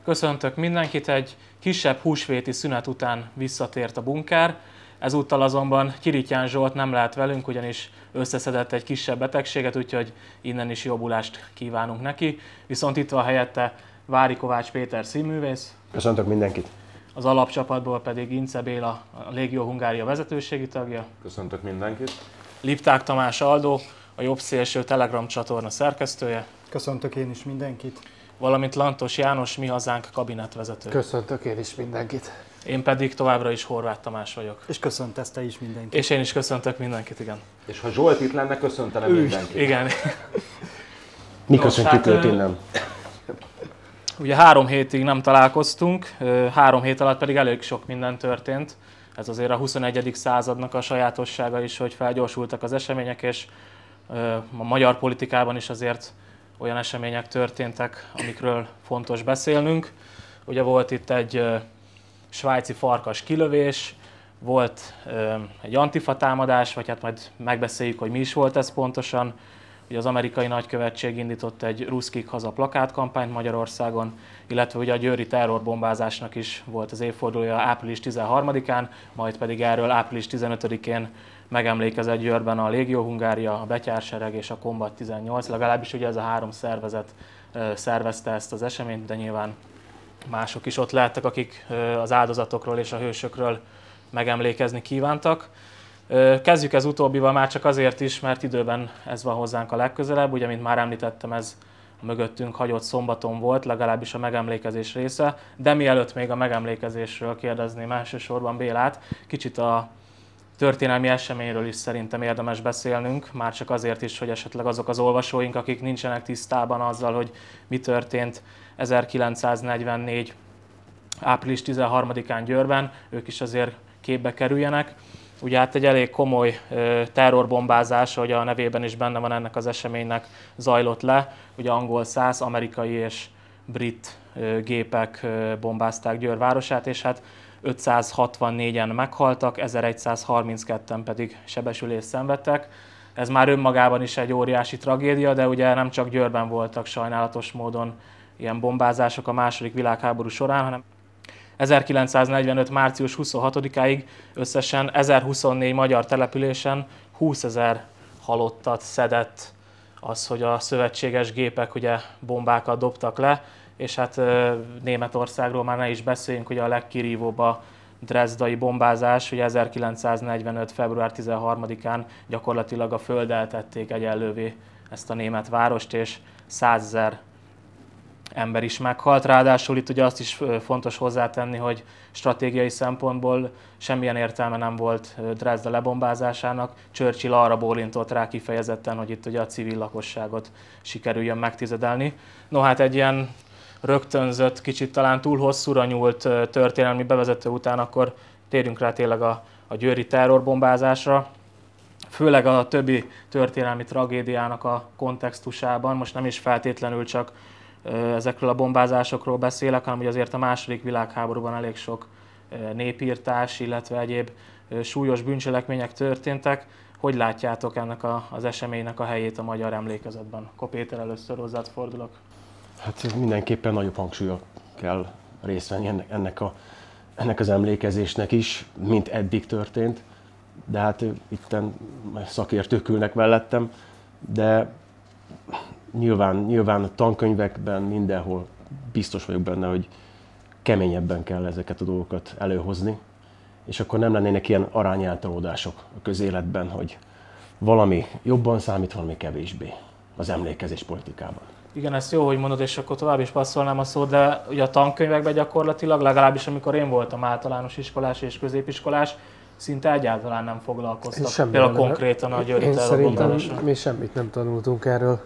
Köszöntök mindenkit, egy kisebb húsvéti szünet után visszatért a bunker. Ezúttal azonban Kirityán Zsolt nem lehet velünk, ugyanis összeszedett egy kisebb betegséget, úgyhogy innen is jobbulást kívánunk neki. Viszont itt van helyette Vári Kovács Péter színművész. Köszöntök mindenkit! Az alapcsapatból pedig Ince Béla, a Légió Hungária vezetőségi tagja. Köszöntök mindenkit! Lipták Tamás Aldó, a Jobbszélső Telegram csatorna szerkesztője. Köszöntök én is mindenkit! Valamint Lantos János, Mi Hazánk kabinetvezető. Köszöntök én is mindenkit! Én pedig továbbra is Horváth Tamás vagyok. És köszöntesz te is mindenkit. És én is köszöntök mindenkit, igen. És ha Zsolt itt lenne, köszöntene mindenkit. Igen. Mi köszöntjük őt innen. Ugye 3 hétig nem találkoztunk, 3 hét alatt pedig elég sok minden történt. Ez azért a 21. századnak a sajátossága is, hogy felgyorsultak az események, és a magyar politikában is azért olyan események történtek, amikről fontos beszélnünk. Ugye volt itt egy svájci farkas kilövés, volt egy antifa támadás, vagy hát majd megbeszéljük, hogy mi is volt ez pontosan. Ugye az amerikai nagykövetség indított egy Ruszkik haza plakátkampányt Magyarországon, illetve ugye a győri terrorbombázásnak is volt az évfordulója április 13-án, majd pedig erről április 15-én megemlékezett Győrben a Légió Hungária, a Betyársereg és a Combat 18, legalábbis ugye ez a 3 szervezet szervezte ezt az eseményt, de nyilván mások is ott lehettek, akik az áldozatokról és a hősökről megemlékezni kívántak. Kezdjük ez utóbbival már csak azért is, mert időben ez van hozzánk a legközelebb. Ugye, mint már említettem, ez a mögöttünk hagyott szombaton volt, legalábbis a megemlékezés része. De mielőtt még a megemlékezésről kérdezném elsősorban Bélát, kicsit a történelmi eseményről is szerintem érdemes beszélnünk, már csak azért is, hogy esetleg azok az olvasóink, akik nincsenek tisztában azzal, hogy mi történt 1944. április 13-án Győrben, ők is azért képbe kerüljenek. Ugye hát egy elég komoly terrorbombázás, ahogy a nevében is benne van ennek az eseménynek, zajlott le. Ugye angol száz, amerikai és brit gépek bombázták Győr városát, és hát 564-en meghaltak, 1132-en pedig sebesülést szenvedtek. Ez már önmagában is egy óriási tragédia, de ugye nem csak Győrben voltak sajnálatos módon ilyen bombázások a II. Világháború során, hanem 1945. március 26-áig összesen 1024 magyar településen 20 000 halottat szedett az, hogy a szövetséges gépek ugye bombákat dobtak le, és hát Németországról már ne is beszéljünk, ugye a legkirívóbb a drezdai bombázás, ugye 1945. február 13-án gyakorlatilag a földdel tették egyenlővé ezt a német várost, és 100 000 ember is meghalt. Ráadásul itt ugye azt is fontos hozzátenni, hogy stratégiai szempontból semmilyen értelme nem volt Dresda lebombázásának. Churchill arra bólintott rá kifejezetten, hogy itt ugye a civil lakosságot sikerüljön megtizedelni. No hát egy ilyen rögtönzött, kicsit talán túl hosszúra nyúlt történelmi bevezető után akkor térjünk rá tényleg a győri terrorbombázásra. Főleg a többi történelmi tragédiának a kontextusában, most nem is feltétlenül csak ezekről a bombázásokról beszélek, hanem hogy azért a II. Világháborúban elég sok népírtás, illetve egyéb súlyos bűncselekmények történtek. Hogy látjátok ennek az eseménynek a helyét a magyar emlékezetben? Akkor Péter, először hozzád fordulok. Hát mindenképpen nagyobb hangsúlya kell részt venni ennek az emlékezésnek is, mint eddig történt. De hát itten szakértők ülnek mellettem, de nyilván a tankönyvekben mindenhol biztos vagyok benne, hogy keményebben kell ezeket a dolgokat előhozni, és akkor nem lennének ilyen arányeltolódások a közéletben, hogy valami jobban számít, valami kevésbé az emlékezés politikában. Igen, ezt jó, hogy mondod, és akkor tovább is passzolnám a szót, de ugye a tankönyvekben gyakorlatilag, legalábbis amikor én voltam általános iskolás és középiskolás, szinte egyáltalán nem foglalkoztak. Például konkrétan a győri terrorbombázásra. Szerintem mi semmit nem tanultunk erről.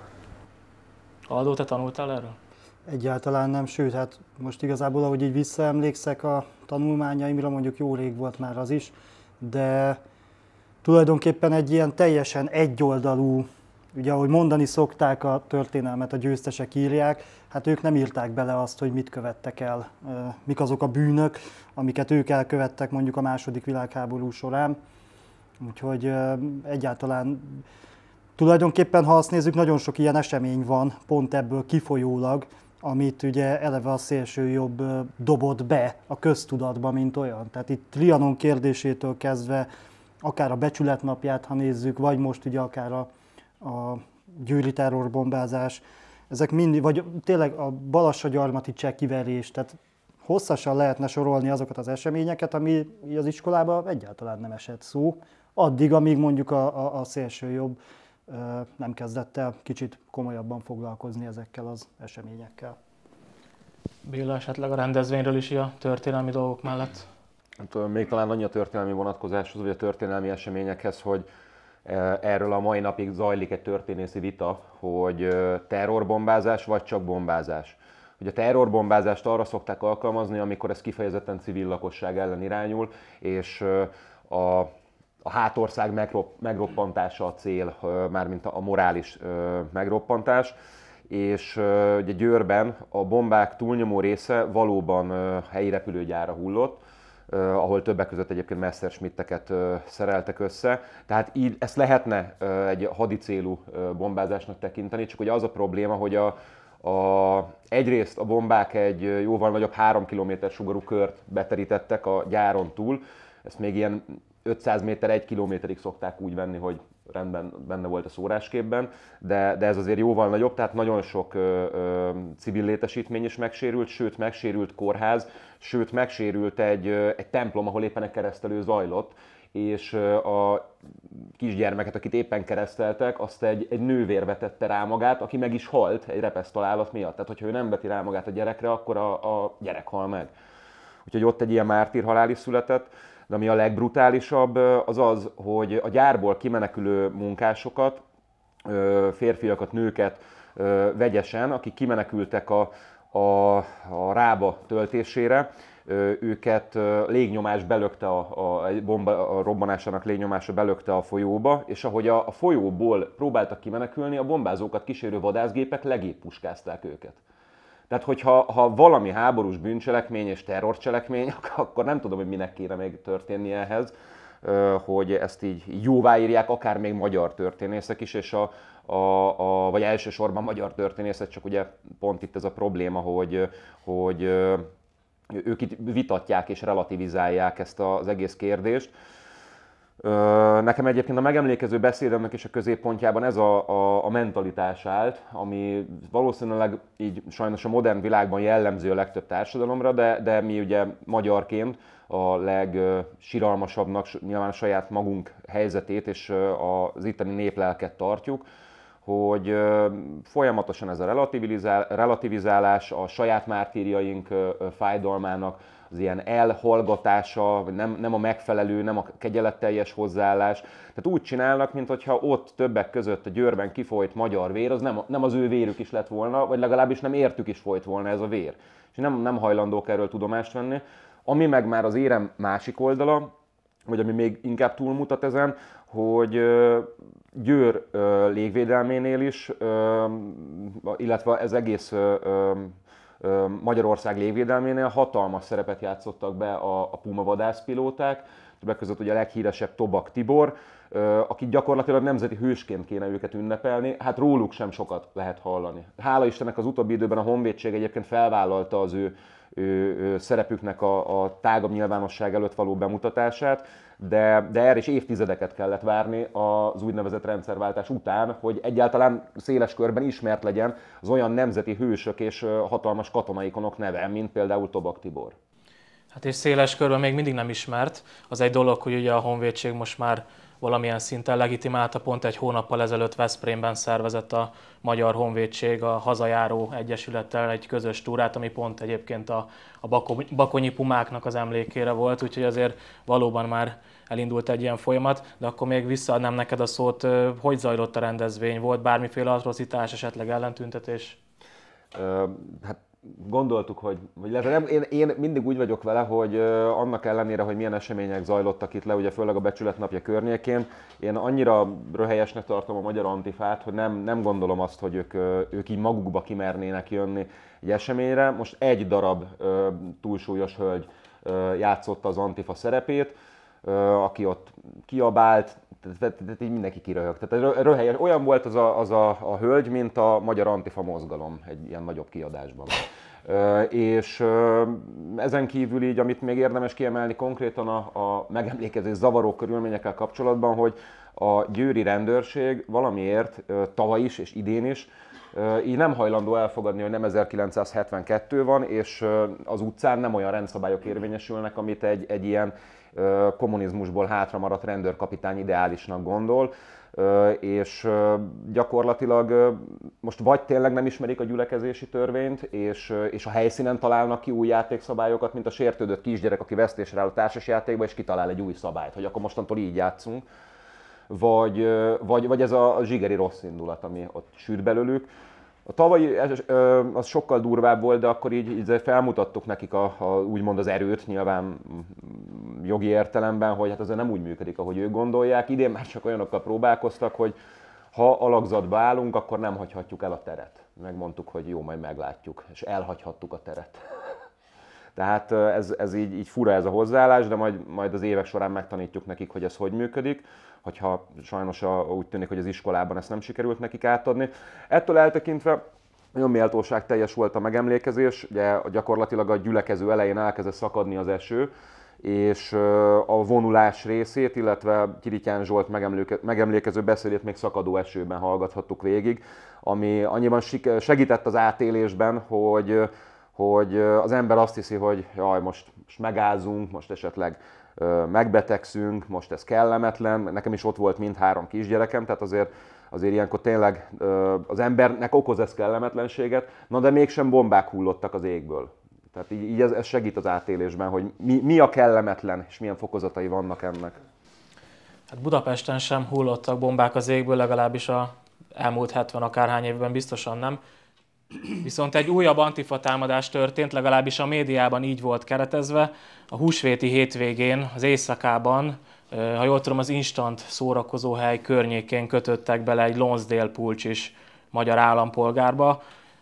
Aldó, te tanultál erről? Egyáltalán nem, sőt, hát most igazából, ahogy így visszaemlékszek a tanulmányaimra, mondjuk jó rég volt már az is, de tulajdonképpen egy ilyen teljesen egyoldalú, ugye ahogy mondani szokták, a történelmet a győztesek írják, hát ők nem írták bele azt, hogy mit követtek el, mik azok a bűnök, amiket ők elkövettek mondjuk a II. Világháború során. Úgyhogy egyáltalán tulajdonképpen, ha azt nézzük, nagyon sok ilyen esemény van, pont ebből kifolyólag, amit ugye eleve a szélső jobb dobott be a köztudatba, mint olyan. Tehát itt Trianon kérdésétől kezdve, akár a becsületnapját, ha nézzük, vagy most ugye akár a győri terrorbombázás, ezek mind, vagy tényleg a Balassagyarmati cseh kiverés, tehát hosszasan lehetne sorolni azokat az eseményeket, ami az iskolában egyáltalán nem esett szó, addig, amíg mondjuk a szélső jobb nem kezdett el kicsit komolyabban foglalkozni ezekkel az eseményekkel. Béla, esetleg a rendezvényről is a történelmi dolgok mellett? Hát, még talán annyi a történelmi vonatkozáshoz, vagy a történelmi eseményekhez, hogy erről a mai napig zajlik egy történészi vita, hogy terrorbombázás vagy csak bombázás. Ugye a terrorbombázást arra szokták alkalmazni, amikor ez kifejezetten civil lakosság ellen irányul, és a hátország megroppantása a cél, mármint a morális megroppantás. És ugye Győrben a bombák túlnyomó része valóban helyi repülőgyárra hullott, ahol többek között egyébként Messerschmitteket szereltek össze. Tehát így ezt lehetne egy hadicélú bombázásnak tekinteni, csak ugye az a probléma, hogy egyrészt a bombák egy jóval nagyobb 3 km sugarú kört beterítettek a gyáron túl, ezt még ilyen 500 méter, 1 kilométerig szokták úgy venni, hogy rendben benne volt a szórásképben, de ez azért jóval nagyobb, tehát nagyon sok civil létesítmény is megsérült, sőt megsérült kórház, sőt megsérült egy templom, ahol éppen egy keresztelő zajlott, és a kisgyermeket, akit éppen kereszteltek, azt egy nővér vetette rá magát, aki meg is halt egy repesztalálat miatt. Tehát, hogyha ő nem veti rá magát a gyerekre, akkor a gyerek hal meg. Úgyhogy ott egy ilyen mártírhalál is született. De ami a legbrutálisabb az az, hogy a gyárból kimenekülő munkásokat, férfiakat, nőket vegyesen, akik kimenekültek a rába töltésére, őket légnyomás belökte, a bomba robbanásának légnyomása belökte a folyóba, és ahogy a folyóból próbáltak kimenekülni, a bombázókat kísérő vadászgépek legéppuskázták őket. Tehát, hogyha valami háborús bűncselekmény és terrorcselekmény, akkor nem tudom, hogy minek kéne még történni ehhez, hogy ezt így jóváírják akár még magyar történészek is, és vagy elsősorban magyar történészek, csak ugye pont itt ez a probléma, hogy ők itt vitatják és relativizálják ezt az egész kérdést. Nekem egyébként a megemlékező beszédemnek is a középpontjában ez a mentalitás állt, ami valószínűleg így sajnos a modern világban jellemző a legtöbb társadalomra, de mi ugye magyarként a legsiralmasabbnak nyilván a saját magunk helyzetét és az itteni néplelket tartjuk, hogy folyamatosan ez a relativizálás, a saját mártírjaink fájdalmának az ilyen elhallgatása, vagy nem a megfelelő, nem a kegyeletteljes hozzáállás. Tehát úgy csinálnak, mintha ott többek között a Győrben kifolyt magyar vér, az nem az ő vérük is lett volna, vagy legalábbis nem értük is folyt volna ez a vér. És nem hajlandók erről tudomást venni. Ami meg már az érem másik oldala, vagy ami még inkább túlmutat ezen, hogy Győr légvédelménél is, illetve ez egész Magyarország légvédelménél hatalmas szerepet játszottak be a Puma vadászpilóták, többek között ugye a leghíresebb Tobak Tibor, akik gyakorlatilag nemzeti hősként kéne őket ünnepelni, hát róluk sem sokat lehet hallani. Hála Istennek az utóbbi időben a Honvédség egyébként felvállalta az ő szerepüknek a tágabb nyilvánosság előtt való bemutatását, de erre is évtizedeket kellett várni az úgynevezett rendszerváltás után, hogy egyáltalán széles körben ismert legyen az olyan nemzeti hősök és hatalmas katonaikonok neve, mint például Tobak Tibor. Hát és széles körben még mindig nem ismert. Az egy dolog, hogy ugye a Honvédség most már valamilyen szinten legitimálta, pont egy hónappal ezelőtt Veszprémben szervezett a Magyar Honvédség a hazajáró egyesülettel egy közös túrát, ami pont egyébként a bakonyi pumáknak az emlékére volt, úgyhogy azért valóban már elindult egy ilyen folyamat, de akkor még visszaadnám neked a szót, hogy zajlott a rendezvény, volt bármiféle atrocitás, esetleg ellentüntetés? Hát gondoltuk, hogy én mindig úgy vagyok vele, hogy annak ellenére, hogy milyen események zajlottak itt le, ugye főleg a Becsületnapja környékén, én annyira röhelyesnek tartom a magyar antifát, hogy nem gondolom azt, hogy ők így magukba kimernének jönni egy eseményre. Most egy darab túlsúlyos hölgy játszotta az antifa szerepét, aki ott kiabált, Tehát így mindenki kiröhög. Tehát röhelyes. Olyan volt az a hölgy, mint a Magyar Antifa mozgalom egy ilyen nagyobb kiadásban. És ezen kívül így, amit még érdemes kiemelni konkrétan a megemlékezés zavaró körülményekkel kapcsolatban, hogy a győri rendőrség valamiért tavaly is és idén is így nem hajlandó elfogadni, hogy nem 1972 van, és az utcán nem olyan rendszabályok érvényesülnek, amit egy ilyen kommunizmusból hátramaradt rendőrkapitány ideálisnak gondol, és gyakorlatilag most vagy tényleg nem ismerik a gyülekezési törvényt, és a helyszínen találnak ki új játékszabályokat, mint a sértődött kisgyerek, aki vesztésre áll a társasjátékba, és kitalál egy új szabályt, hogy akkor mostantól így játszunk. Vagy ez a zsigeri rossz indulat, ami ott süt belőlük. A tavalyi az sokkal durvább volt, de akkor így felmutattuk nekik úgymond az erőt, nyilván jogi értelemben, hogy hát azért nem úgy működik, ahogy ők gondolják. Idén már csak olyanokkal próbálkoztak, hogy ha alakzatba állunk, akkor nem hagyhatjuk el a teret. Megmondtuk, hogy jó, majd meglátjuk, és elhagyhattuk a teret. Tehát ez így fura ez a hozzáállás, de majd az évek során megtanítjuk nekik, hogy ez hogy működik, hogyha sajnos úgy tűnik, hogy az iskolában ezt nem sikerült nekik átadni. Ettől eltekintve nagyon méltóságteljes volt a megemlékezés, ugye gyakorlatilag a gyülekező elején elkezdett szakadni az eső, és a vonulás részét, illetve Kirityán Zsolt megemlékező beszédét még szakadó esőben hallgathattuk végig, ami annyiban segített az átélésben, hogy az ember azt hiszi, hogy jaj, most megázunk, most esetleg megbetegszünk, most ez kellemetlen. Nekem is ott volt mindhárom kisgyerekem, tehát azért ilyenkor tényleg az embernek okoz ez kellemetlenséget, na de mégsem bombák hullottak az égből. Tehát így ez segít az átélésben, hogy mi a kellemetlen, és milyen fokozatai vannak ennek. Hát Budapesten sem hullottak bombák az égből, legalábbis a elmúlt 70 akárhány évben biztosan nem. Viszont egy újabb antifa támadás történt, legalábbis a médiában így volt keretezve. A húsvéti hétvégén, az éjszakában, ha jól tudom, az Instant szórakozóhely környékén kötöttek bele egy Lonsdale pulcsis magyar állampolgárba,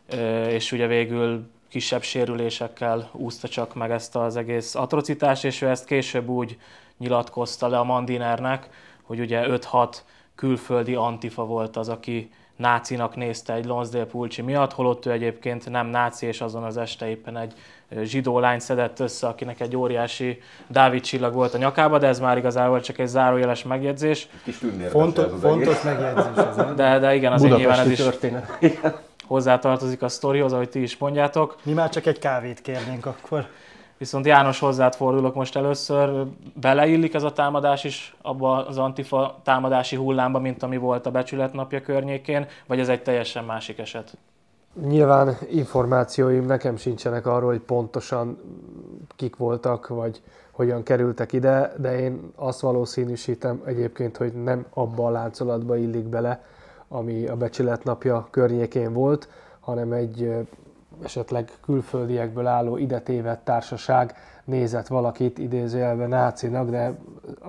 és ugye végül kisebb sérülésekkel úszta csak meg ezt az egész atrocitást, és ő ezt később úgy nyilatkozta le a Mandinernek, hogy ugye 5-6 külföldi antifa volt az, aki nácinak nézte egy Lonsdale pulcsi miatt, holott ő egyébként nem náci, és azon az este éppen egy zsidó lányt szedett össze, akinek egy óriási Dávid csillag volt a nyakába, de ez már igazából csak egy zárójeles megjegyzés. Kis fontos megjegyzés ez. De igen, azért nyilván ez is történet. hozzátartozik a sztorihoz, ahogy ti is mondjátok. Mi már csak egy kávét kérnénk akkor. Viszont János, hozzád fordulok most először. Beleillik ez a támadás is abba az antifa támadási hullámba, mint ami volt a Becsületnapja környékén, vagy ez egy teljesen másik eset? Nyilván információim nekem sincsenek arról, hogy pontosan kik voltak, vagy hogyan kerültek ide, de én azt valószínűsítem egyébként, hogy nem abba a láncolatba illik bele, ami a Becsületnapja környékén volt, hanem egy esetleg külföldiekből álló ide tévedt társaság nézett valakit idézőjelben nácinak, de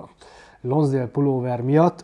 Lonsdale pulóver miatt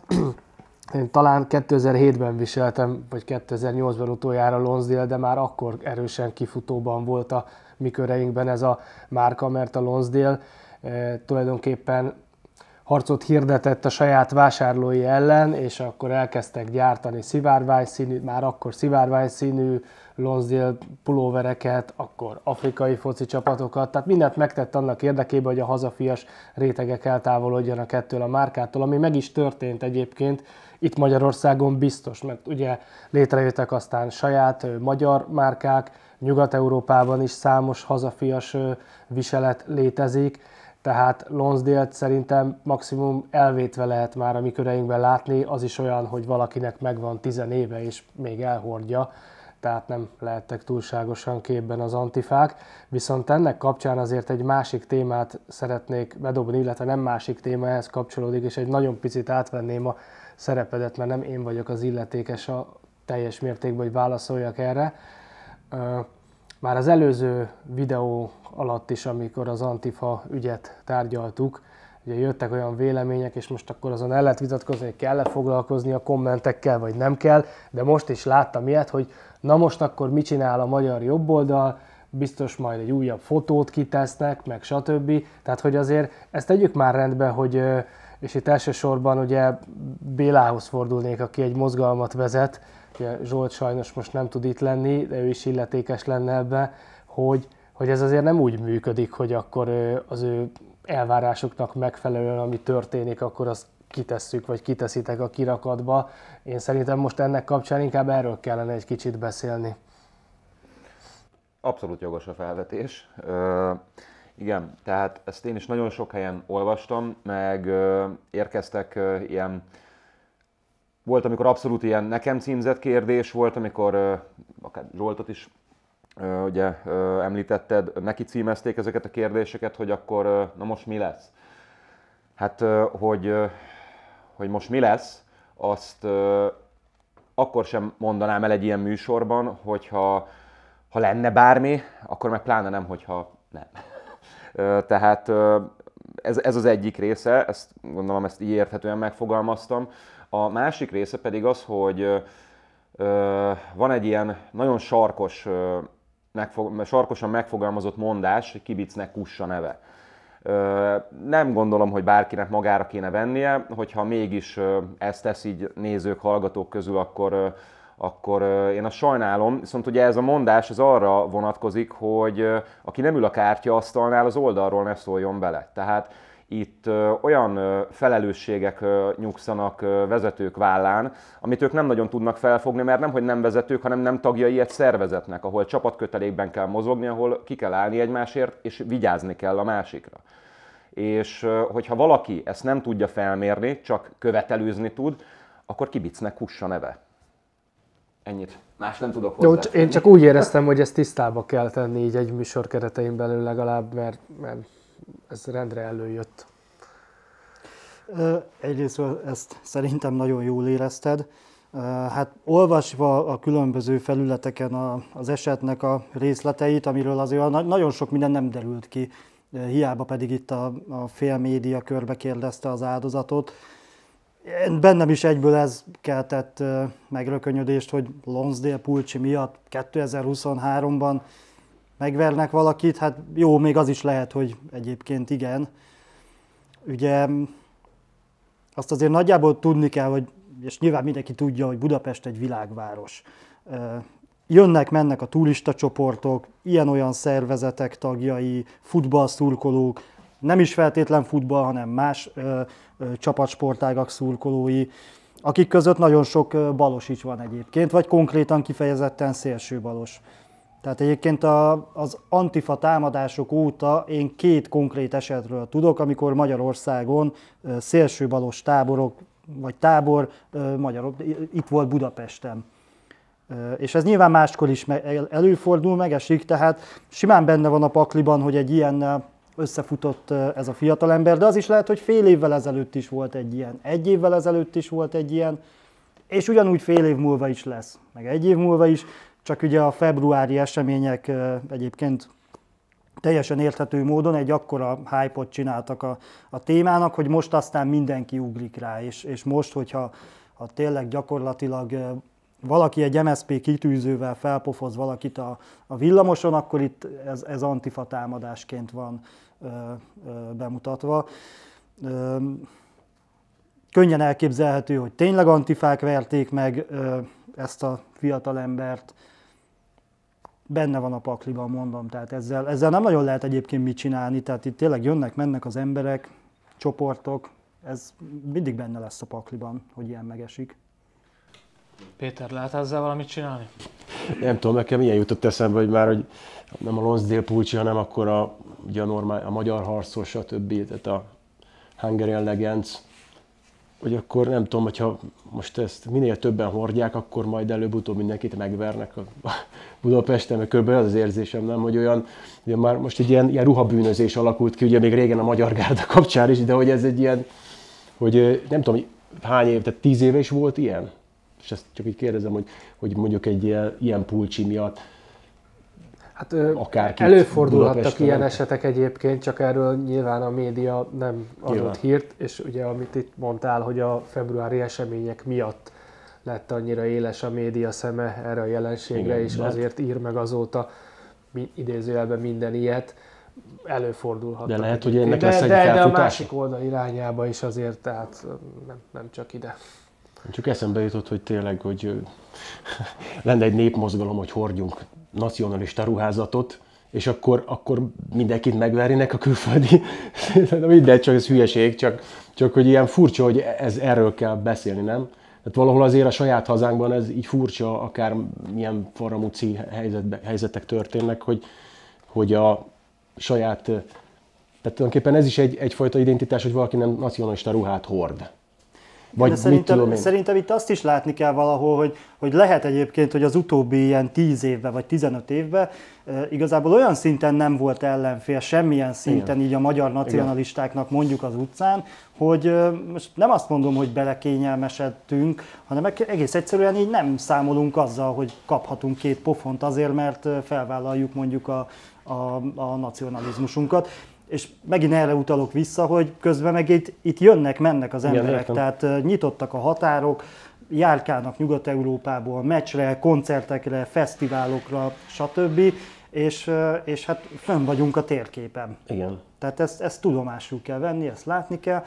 én talán 2007-ben viseltem, vagy 2008-ban utoljára Lonsdale, de már akkor erősen kifutóban volt a mi köreinkben ez a márka, mert a Lonsdale tulajdonképpen harcot hirdetett a saját vásárlói ellen, és akkor elkezdtek gyártani szivárványszínű, már akkor szivárványszínű Lonsdale pulóvereket, akkor afrikai foci csapatokat, tehát mindent megtett annak érdekében, hogy a hazafias rétegek eltávolodjanak ettől a márkától, ami meg is történt egyébként itt Magyarországon biztos, mert ugye létrejöttek aztán saját magyar márkák, Nyugat-Európában is számos hazafias viselet létezik, tehát Lonsdale-t szerintem maximum elvétve lehet már a mi köreinkben látni, az is olyan, hogy valakinek megvan 10 éve és még elhordja, tehát nem lehettek túlságosan képben az antifák. Viszont ennek kapcsán azért egy másik témát szeretnék bedobni, illetve nem másik téma, ehhez kapcsolódik, és egy nagyon picit átvenném a szerepedet, mert nem én vagyok az illetékes a teljes mértékben, hogy válaszoljak erre. Már az előző videó alatt is, amikor az antifa ügyet tárgyaltuk, ugye jöttek olyan vélemények, és most akkor azon el lehet vitatkozni, hogy kell-e foglalkozni a kommentekkel, vagy nem kell, de most is láttam ilyet, hogy na most akkor mit csinál a magyar jobboldal, biztos majd egy újabb fotót kitesznek, meg stb. Tehát, hogy azért ezt tegyük már rendbe, hogy és itt elsősorban ugye Bélához fordulnék, aki egy mozgalmat vezet, ugye Zsolt sajnos most nem tud itt lenni, de ő is illetékes lenne ebbe, hogy ez azért nem úgy működik, hogy akkor az ő elvárásoknak megfelelően, ami történik, akkor azt kitesszük, vagy kiteszitek a kirakatba. Én szerintem most ennek kapcsán inkább erről kellene egy kicsit beszélni. Abszolút jogos a felvetés. Igen, tehát ezt én is nagyon sok helyen olvastam, meg érkeztek ilyen, volt, amikor abszolút ilyen nekem címzett kérdés, volt, amikor akár Zsoltot is ugye említetted, neki címezték ezeket a kérdéseket, hogy akkor na most mi lesz? Hát, hogy most mi lesz, azt akkor sem mondanám el egy ilyen műsorban, hogyha lenne bármi, akkor meg pláne nem, hogyha nem. Tehát ez az egyik része, ezt gondolom, ezt így érthetően megfogalmaztam. A másik része pedig az, hogy van egy ilyen nagyon sarkosan megfogalmazott mondás, hogy kibicnek kussa neve. Nem gondolom, hogy bárkinek magára kéne vennie, hogyha mégis ezt tesz így nézők, hallgatók közül, akkor én azt sajnálom, viszont ugye ez a mondás ez arra vonatkozik, hogy aki nem ül a kártyaasztalnál, az oldalról ne szóljon bele. Tehát itt olyan felelősségek nyugszanak vezetők vállán, amit ők nem nagyon tudnak felfogni, mert nemhogy nem vezetők, hanem nem tagjai egy szervezetnek, ahol csapatkötelékben kell mozogni, ahol ki kell állni egymásért, és vigyázni kell a másikra. És hogyha valaki ezt nem tudja felmérni, csak követelőzni tud, akkor kibicnek kussa neve. Ennyit. Más nem tudok hozzá. Jó, én csak úgy éreztem, hogy ezt tisztába kell tenni így egy műsor keretein belül legalább, mert ez rendre előjött. Egyrészt ezt szerintem nagyon jól érezted. Hát olvasva a különböző felületeken az esetnek a részleteit, amiről azért nagyon sok minden nem derült ki, hiába pedig itt a félmédia körbe kérdezte az áldozatot. Bennem is egyből ez keltett megrökönyödést, hogy Lonsdale Pulcsi miatt 2023-ban megvernek valakit, hát jó, még az is lehet, hogy egyébként igen. Ugye azt azért nagyjából tudni kell, hogy, és nyilván mindenki tudja, hogy Budapest egy világváros. Jönnek-mennek a turistacsoportok, ilyen-olyan szervezetek tagjai, futballszurkolók, nem is feltétlen futball, hanem más csapatsportágak szurkolói, akik között nagyon sok balos is van egyébként, vagy konkrétan kifejezetten szélsőbalos. Tehát egyébként az Antifa támadások óta én 2 konkrét esetről tudok, amikor Magyarországon szélsőbalos táborok, vagy tábor itt volt Budapesten. És ez nyilván máskor is előfordul, megesik, tehát simán benne van a pakliban, hogy egy ilyen összefutott ez a fiatalember, de az is lehet, hogy fél évvel ezelőtt is volt egy ilyen, 1 évvel ezelőtt is volt egy ilyen, és ugyanúgy fél év múlva is lesz, meg 1 év múlva is, csak ugye a februári események egyébként teljesen érthető módon egy akkora hype-ot csináltak a témának, hogy most aztán mindenki ugrik rá, és most, hogyha tényleg gyakorlatilag valaki egy MSZP kitűzővel felpofoz valakit a villamoson, akkor itt ez antifa támadásként van bemutatva. Könnyen elképzelhető, hogy tényleg antifák verték meg ezt a fiatalembert. Benne van a pakliban, mondom, tehát ezzel nem nagyon lehet egyébként mit csinálni, tehát itt tényleg jönnek-mennek az emberek, csoportok, ez mindig benne lesz a pakliban, hogy ilyen megesik. Péter, lehet ezzel valamit csinálni? Nem tudom, nekem ilyen jutott eszembe, hogy már hogy nem a Lonsdale Pulcsi, hanem akkor ugye a magyar harcos, stb. Tehát a Hungarian Legends, hogy akkor nem tudom, hogyha most ezt minél többen hordják, akkor majd előbb-utóbb mindenkit megvernek a Budapesten, mert körülbelül az érzésem, nem, hogy olyan, ugye már most egy ilyen ruhabűnözés alakult ki, ugye még régen a Magyar Gárda kapcsán is, de hogy ez egy ilyen, hogy nem tudom, hány év, tehát 10 éve is volt ilyen? És ezt csak így kérdezem, hogy mondjuk egy ilyen Pulcsi miatt hát előfordulhattak Budapesten ilyen esetek egyébként, csak erről nyilván a média nem adott hírt, és ugye amit itt mondtál, hogy a februári események miatt lett annyira éles a média szeme erre a jelenségre, igen, és azért ír meg azóta idézőjelben minden ilyet. előfordulhat. De lehet, hogy ennek lesz egy de a felfutása. másik oldal irányába is azért, tehát nem csak ide. Csak eszembe jutott, hogy tényleg, hogy lenne egy népmozgalom, hogy hordjunk nacionalista ruházatot, és akkor mindenkit megvernének a külföldi. Mindegy, csak ez hülyeség, csak hogy ilyen furcsa, hogy erről kell beszélni, nem? Tehát valahol azért a saját hazánkban ez így furcsa, akár milyen faramúci helyzetek történnek, hogy a saját, tehát tulajdonképpen ez is egyfajta identitás, hogy valaki nem nacionalista ruhát hord. Vagy szerintem itt azt is látni kell valahol, hogy lehet egyébként, hogy az utóbbi ilyen 10 évben vagy 15 évben igazából olyan szinten nem volt ellenfél, semmilyen szinten így a magyar nacionalistáknak mondjuk az utcán, hogy most nem azt mondom, hogy belekényelmesedtünk, hanem egész egyszerűen így nem számolunk azzal, hogy kaphatunk 2 pofont azért, mert felvállaljuk mondjuk a nacionalizmusunkat. És megint erre utalok vissza, hogy közben meg itt jönnek-mennek az emberek, tehát nyitottak a határok, járkálnak Nyugat-Európából meccsre, koncertekre, fesztiválokra, stb. És hát fönn vagyunk a térképen. Igen. Tehát ezt tudomásul kell venni, ezt látni kell.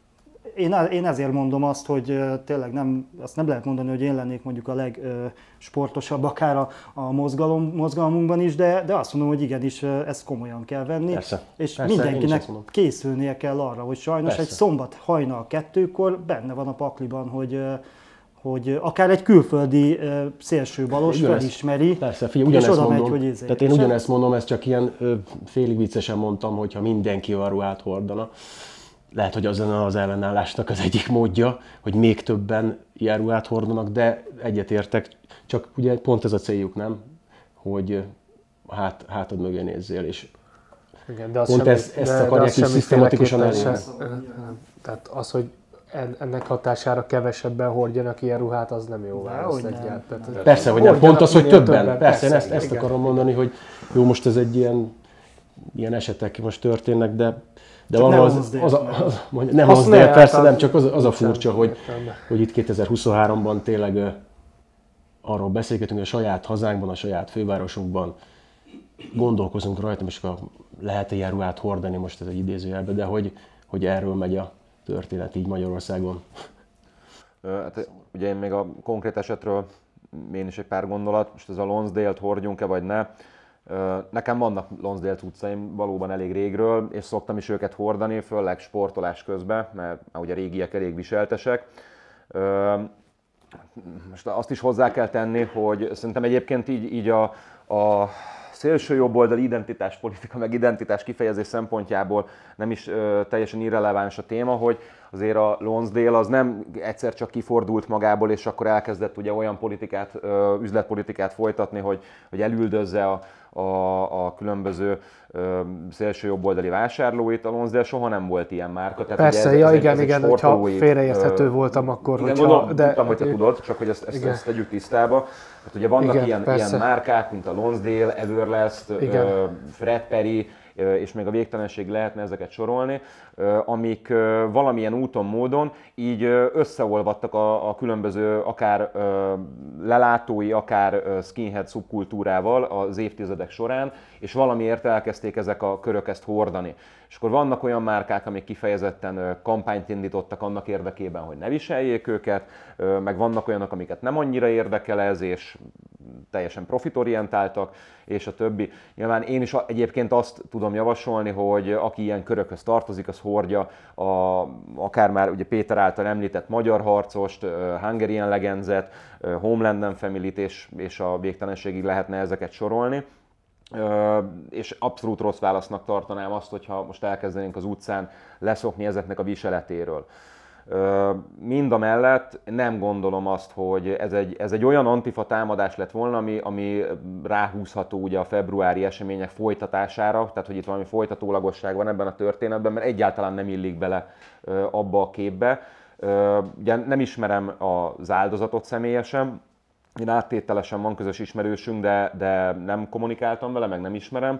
Én ezért mondom azt, hogy tényleg azt nem lehet mondani, hogy én lennék mondjuk a legsportosabb akár a mozgalmunkban is, de azt mondom, hogy igenis ezt komolyan kell venni. Persze, és persze, mindenkinek készülnie kell arra, hogy sajnos egy szombat hajnal 2-kor benne van a pakliban, hogy akár egy külföldi szélsőbalos felismeri, persze, figyelj, és oda mondom, megy, hogy tehát én ugyanezt mondom, ezt csak ilyen félig viccesen mondtam, hogyha mindenki a ruhát hordana. Lehet, hogy az lenne az ellenállásnak az egyik módja, hogy még többen ilyen ruhát hordanak, de egyetértek, csak ugye pont ez a céljuk, nem? Hogy hátad mögé nézzél, és igen, de pont ezt akarják is szisztematikusan elérni. Tehát az, hogy ennek hatására kevesebben hordjanak ilyen ruhát, az nem jó válasz. Persze, hogy nem, pont az, hogy többen. Persze, én ezt akarom mondani, hogy jó, most ez egy ilyen esetek most történnek, de valahol nem hozd el, persze nem, csak az a furcsa, hogy itt 2023-ban tényleg arról beszélgetünk, hogy a saját hazánkban, a saját fővárosunkban gondolkozunk rajta, és akkor lehet ilyen ruhát hordani, most ez egy idézőjelben, de hogy erről megy a történet így Magyarországon. Hát, ugye én még a konkrét esetről én is egy pár gondolat, most ez a Lonsdale-t hordjunk-e vagy ne. Nekem vannak Lonsdale utcaim valóban elég régről, és szoktam is őket hordani, főleg sportolás közben, mert ugye a régiek elég viseltesek. Most azt is hozzá kell tenni, hogy szerintem egyébként így a szélső jobboldali identitáspolitika, meg identitás kifejezés szempontjából nem is teljesen irreleváns a téma, hogy azért a Lonsdale az nem egyszer csak kifordult magából, és akkor elkezdett ugye olyan politikát, üzletpolitikát folytatni, hogy elüldözze a különböző szélsőjobboldali vásárlóit. A Lonsdale soha nem volt ilyen márka. Tehát persze, igen, hogyha félreérthető voltam akkor, igen, tudtam, hogy te tudod, csak hogy ezt tegyük tisztába. Hát ugye vannak ilyen márkák, mint a Lonsdale, Everlast, Fred Perry, és még a végtelenség lehetne ezeket sorolni, amik valamilyen úton, módon így összeolvadtak a különböző akár lelátói, akár skinhead szubkultúrával az évtizedek során, és valamiért elkezdték ezek a körök ezt hordani. És akkor vannak olyan márkák, amik kifejezetten kampányt indítottak annak érdekében, hogy ne viseljék őket, meg vannak olyanok, amiket nem annyira érdekel ez, és teljesen profitorientáltak, és a többi. Nyilván én is egyébként azt tudom javasolni, hogy aki ilyen körökhöz tartozik, az hordja akár már ugye Péter által említett Magyar Harcost, Hungarian Legendset, Homeland and Family-t, és a végtelenségig lehetne ezeket sorolni. És abszolút rossz válasznak tartanám azt, hogyha most elkezdenénk az utcán leszokni ezeknek a viseletéről. Mindamellett nem gondolom azt, hogy ez egy olyan antifa támadás lett volna, ami ráhúzható ugye a februári események folytatására, tehát hogy itt valami folytatólagosság van ebben a történetben, mert egyáltalán nem illik bele abba a képbe. Ugye nem ismerem az áldozatot személyesen, én áttételesen van közös ismerősünk, de nem kommunikáltam vele, meg nem ismerem.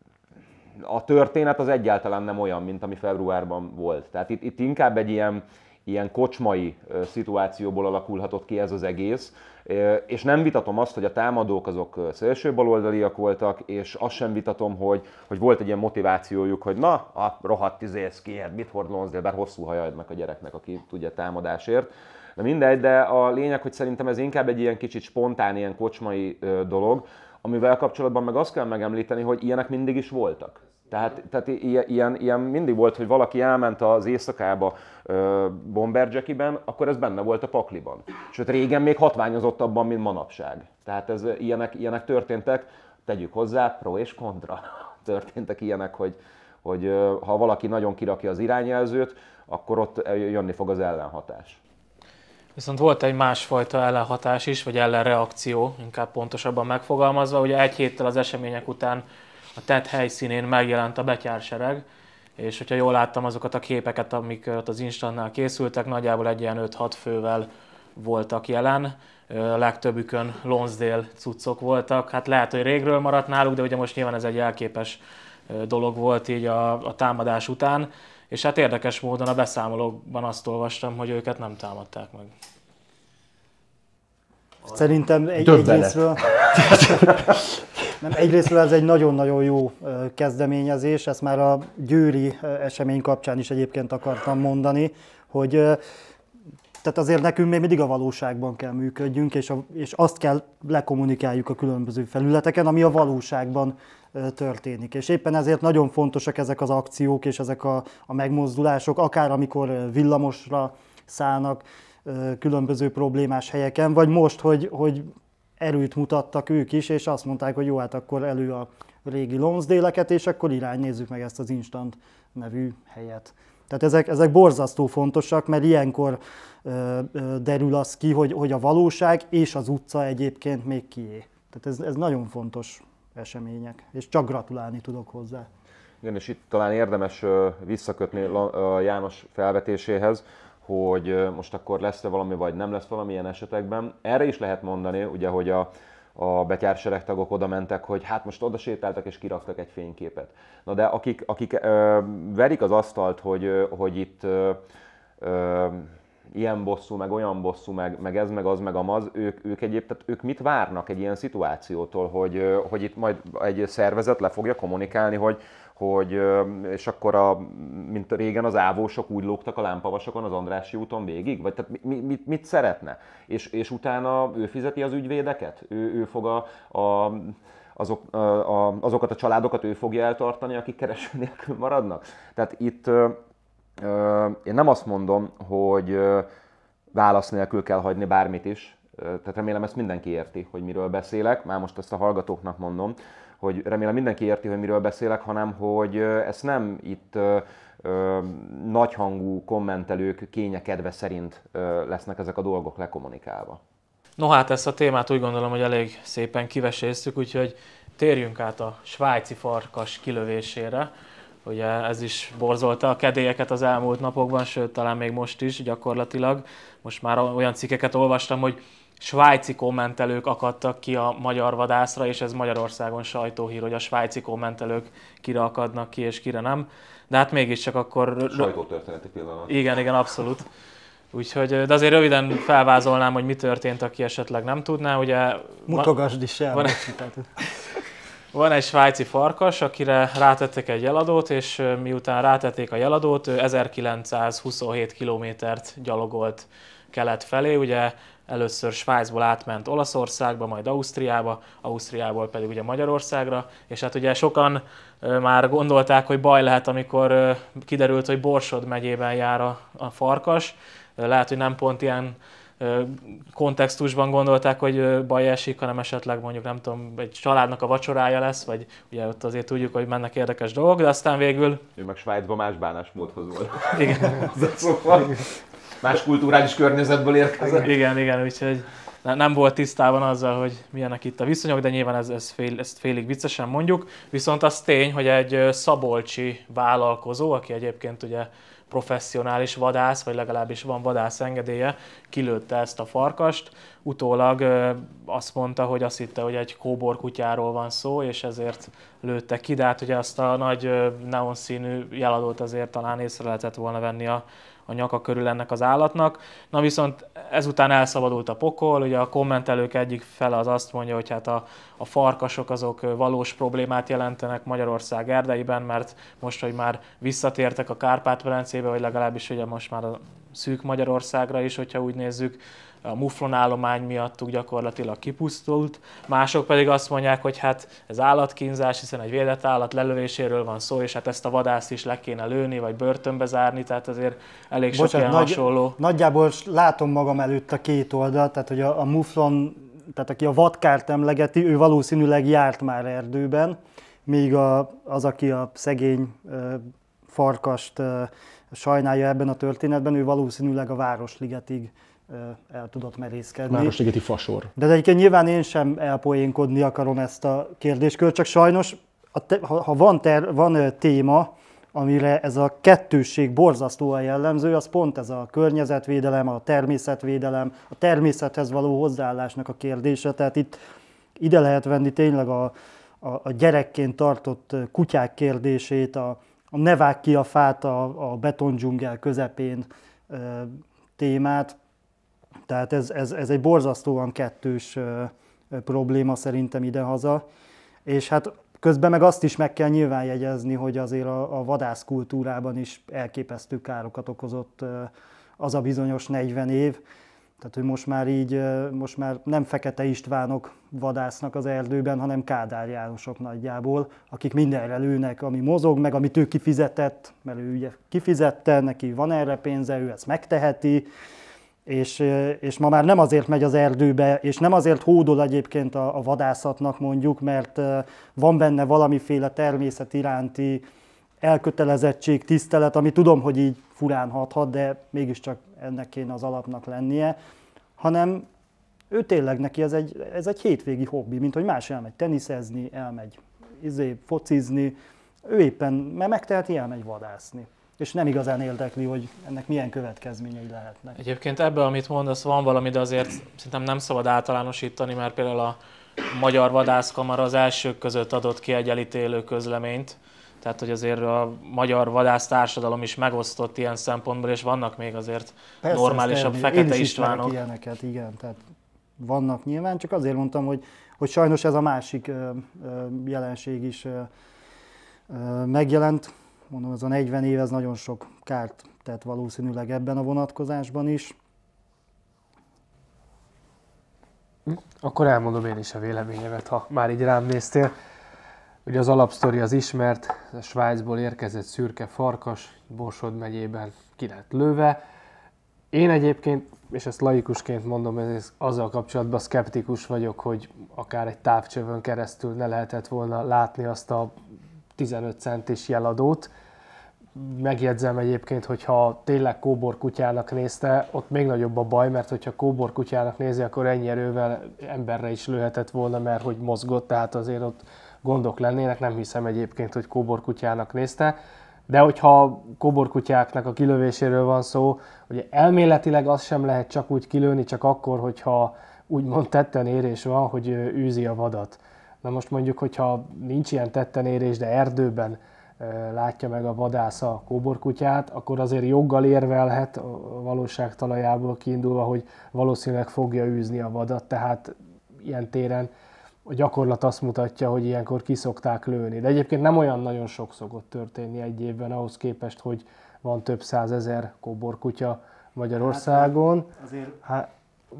A történet az egyáltalán nem olyan, mint ami februárban volt. Tehát itt inkább egy ilyen kocsmai szituációból alakulhatott ki ez az egész. És nem vitatom azt, hogy a támadók azok szélső baloldaliak voltak, és azt sem vitatom, hogy volt egy ilyen motivációjuk, hogy na, a rohadt izészki, mit hord Lonsdale, bár hosszú hajadnak a gyereknek, aki tudja támadásért. De mindegy, de a lényeg, hogy szerintem ez inkább egy ilyen kicsit spontán, ilyen kocsmai dolog, amivel kapcsolatban meg azt kell megemlíteni, hogy ilyenek mindig is voltak. Tehát ilyen mindig volt, hogy valaki elment az éjszakába bomberjackiben, akkor ez benne volt a pakliban. Sőt, régen még hatványozottabban, mint manapság. Tehát ilyenek történtek, tegyük hozzá, pro és kontra. Történtek ilyenek, hogy ha valaki nagyon kirakja az irányjelzőt, akkor ott jönni fog az ellenhatás. Viszont volt egy másfajta ellenhatás is, vagy ellenreakció, inkább pontosabban megfogalmazva. Ugye egy héttel az események után a tett helyszínén megjelent a betyársereg, és hogyha jól láttam azokat a képeket, amik ott az instantnál készültek, nagyjából egy ilyen 5-6 fővel voltak jelen. A legtöbbükön Lonsdale cuccok voltak. Hát lehet, hogy régről maradt náluk, de ugye most nyilván ez egy jelképes dolog volt így a támadás után. És hát érdekes módon a beszámolókban azt olvastam, hogy őket nem támadták meg. Szerintem egyrésztről ez egy nagyon-nagyon jó kezdeményezés, ezt már a győri esemény kapcsán is egyébként akartam mondani, hogy tehát azért nekünk még mindig a valóságban kell működjünk, és azt kell lekommunikáljuk a különböző felületeken, ami a valóságban történik. És éppen ezért nagyon fontosak ezek az akciók és ezek a megmozdulások, akár amikor villamosra szállnak különböző problémás helyeken, vagy most, hogy erőt mutattak ők is, és azt mondták, hogy jó, hát akkor elő a régi Lonsdale-eket, és akkor nézzük meg ezt az Instant nevű helyet. Tehát ezek borzasztó fontosak, mert ilyenkor derül az ki, hogy a valóság és az utca egyébként még kié. Tehát ez nagyon fontos események, és csak gratulálni tudok hozzá. Igen, és itt talán érdemes visszakötni János felvetéséhez, hogy most akkor lesz-e valami, vagy nem lesz valami ilyen esetekben. Erre is lehet mondani, ugye, hogy a betyárseregtagok oda mentek, hogy hát most oda sétáltak és kiraktak egy fényképet. Na de akik verik az asztalt, hogy itt ilyen bosszú, meg olyan bosszú, meg ez, meg az, meg amaz, ők egyébként, ők mit várnak egy ilyen szituációtól, hogy itt majd egy szervezet le fogja kommunikálni, hogy és akkor mint régen az ávósok úgy lógtak a lámpavasokon az Andrássy úton végig? Vagy tehát mit szeretne? És utána ő fizeti az ügyvédeket? Ő fog azokat a családokat ő fogja eltartani, akik kereső nélkül maradnak? Tehát itt én nem azt mondom, hogy válasz nélkül kell hagyni bármit is. Tehát remélem ezt mindenki érti, hogy miről beszélek. Már most ezt a hallgatóknak mondom, hogy remélem mindenki érti, hogy miről beszélek, hanem hogy ezt nem itt nagyhangú kommentelők kényekedve szerint lesznek ezek a dolgok lekommunikálva. No hát ezt a témát úgy gondolom, hogy elég szépen kiveséztük, úgyhogy térjünk át a svájci farkas kilövésére. Ugye ez is borzolta a kedélyeket az elmúlt napokban, sőt talán még most is gyakorlatilag. Most már olyan cikkeket olvastam, hogy svájci kommentelők akadtak ki a magyar vadászra, és ez Magyarországon sajtóhír, hogy a svájci kommentelők kire akadnak ki és kire nem. De hát mégiscsak akkor... Sajtótörténeti pillanat. Igen, abszolút. Úgyhogy, de azért röviden felvázolnám, hogy mi történt, aki esetleg nem tudná. Ugye, mutogasd is el. Van egy svájci farkas, akire rátettek egy jeladót, és miután rátették a jeladót, 1927 kilométert gyalogolt kelet felé. Ugye először Svájcból átment Olaszországba, majd Ausztriába, Ausztriából pedig ugye Magyarországra, és hát ugye sokan már gondolták, hogy baj lehet, amikor kiderült, hogy Borsod megyében jár a farkas. Lehet, hogy nem pont ilyen kontextusban gondolták, hogy baj esik, hanem esetleg mondjuk nem tudom, egy családnak a vacsorája lesz, vagy ugye ott azért tudjuk, hogy mennek érdekes dolgok, de aztán végül... Ő meg Svájcban más bánásmódhoz volt. Igen. Szóval más kulturális környezetből érkezett. Igen, úgyhogy nem volt tisztában azzal, hogy milyenek itt a viszonyok, de nyilván ezt félig viccesen mondjuk. Viszont az tény, hogy egy szabolcsi vállalkozó, aki egyébként ugye professzionális vadász, vagy legalábbis van vadász engedélye, kilőtte ezt a farkast. Utólag azt mondta, hogy azt hitte, hogy egy kóborkutyáról van szó, és ezért lőtte ki, de hát ugye azt a nagy neonszínű jeladót azért talán észre lehetett volna venni a a nyaka körül ennek az állatnak. Na viszont ezután elszabadult a pokol, ugye a kommentelők egyik fele az azt mondja, hogy hát a farkasok azok valós problémát jelentenek Magyarország erdeiben, mert most, hogy már visszatértek a Kárpát-medencébe, vagy legalábbis ugye most már a szűk Magyarországra is, hogyha úgy nézzük, a muflon állomány miattuk gyakorlatilag kipusztult. Mások pedig azt mondják, hogy hát ez állatkínzás, hiszen egy védett állat lelövéséről van szó, és hát ezt a vadászt is le kéne lőni, vagy börtönbe zárni, tehát azért elég sok ilyen hasonló. Nagyjából látom magam előtt a két oldalt, tehát hogy a muflon, tehát aki a vadkárt emlegeti, ő valószínűleg járt már erdőben, míg az, aki a szegény farkast sajnálja ebben a történetben, ő valószínűleg a Városligetig el tudott merészkedni. Városligeti fasor. De egyébként nyilván én sem elpoénkodni akarom ezt a kérdéskört, csak sajnos, ha van téma, amire ez a kettősség borzasztóan jellemző, az pont ez a környezetvédelem, a természetvédelem, a természethez való hozzáállásnak a kérdése. Tehát itt ide lehet venni tényleg a gyerekként tartott kutyák kérdését, a ne vágj ki a fát a betondzsungel közepén témát. Tehát ez egy borzasztóan kettős probléma szerintem idehaza. És hát közben meg azt is meg kell nyilván jegyezni, hogy azért a vadászkultúrában is elképesztő károkat okozott az a bizonyos 40 év. Tehát, hogy most már nem Fekete Istvánok vadásznak az erdőben, hanem Kádár Jánosok nagyjából, akik mindenre lőnek, ami mozog, meg amit ő kifizetett, mert ő ugye kifizette, neki van erre pénze, ő ezt megteheti, és ma már nem azért megy az erdőbe, és nem azért hódol egyébként a vadászatnak mondjuk, mert van benne valamiféle természet iránti elkötelezettség, tisztelet, ami tudom, hogy így furán hathat, de mégiscsak ennek kéne az alapnak lennie, hanem ő tényleg neki ez egy hétvégi hobbi, mint hogy más elmegy teniszezni, elmegy focizni, ő éppen, mert megteheti, elmegy vadászni. És nem igazán érdekli, hogy ennek milyen következményei lehetnek. Egyébként ebben, amit mondasz, van valami, de azért szerintem nem szabad általánosítani, mert például a Magyar Vadászkamara az elsők között adott ki egy elítélő közleményt, tehát hogy azért a magyar vadásztársadalom is megosztott ilyen szempontból, és vannak még azért persze, normálisabb Fekete Istvánok. Ilyeneket, igen, tehát vannak nyilván, csak azért mondtam, hogy sajnos ez a másik jelenség is megjelent. Mondom, ez a 40 év, ez nagyon sok kárt tett valószínűleg ebben a vonatkozásban is. Akkor elmondom én is a véleményemet, ha már így rám néztél. Ugye az alapsztori az ismert, a Svájcból érkezett szürke farkas, Borsod megyében ki lett lőve. Én egyébként, és ezt laikusként mondom, azzal kapcsolatban szkeptikus vagyok, hogy akár egy távcsövön keresztül ne lehetett volna látni azt a 15 centis jeladót. Megjegyzem egyébként, hogyha tényleg kóborkutyának nézte, ott még nagyobb a baj, mert hogyha kóborkutyának nézi, akkor ennyi erővel emberre is lőhetett volna, mert hogy mozgott, tehát azért ott gondok lennének. Nem hiszem egyébként, hogy kóborkutyának nézte. De hogyha kóborkutyáknak a kilövéséről van szó, ugye elméletileg azt sem lehet csak úgy kilőni, csak akkor, hogyha úgymond tettenérés van, hogy űzi a vadat. Na most mondjuk, hogyha nincs ilyen tettenérés, de erdőben látja meg a vadász a kóborkutyát, akkor azért joggal érvelhet a valóság talajából kiindulva, hogy valószínűleg fogja űzni a vadat, tehát ilyen téren a gyakorlat azt mutatja, hogy ilyenkor ki szokták lőni. De egyébként nem olyan nagyon sok szokott történni egy évben ahhoz képest, hogy van több százezer kóborkutya Magyarországon. Hát,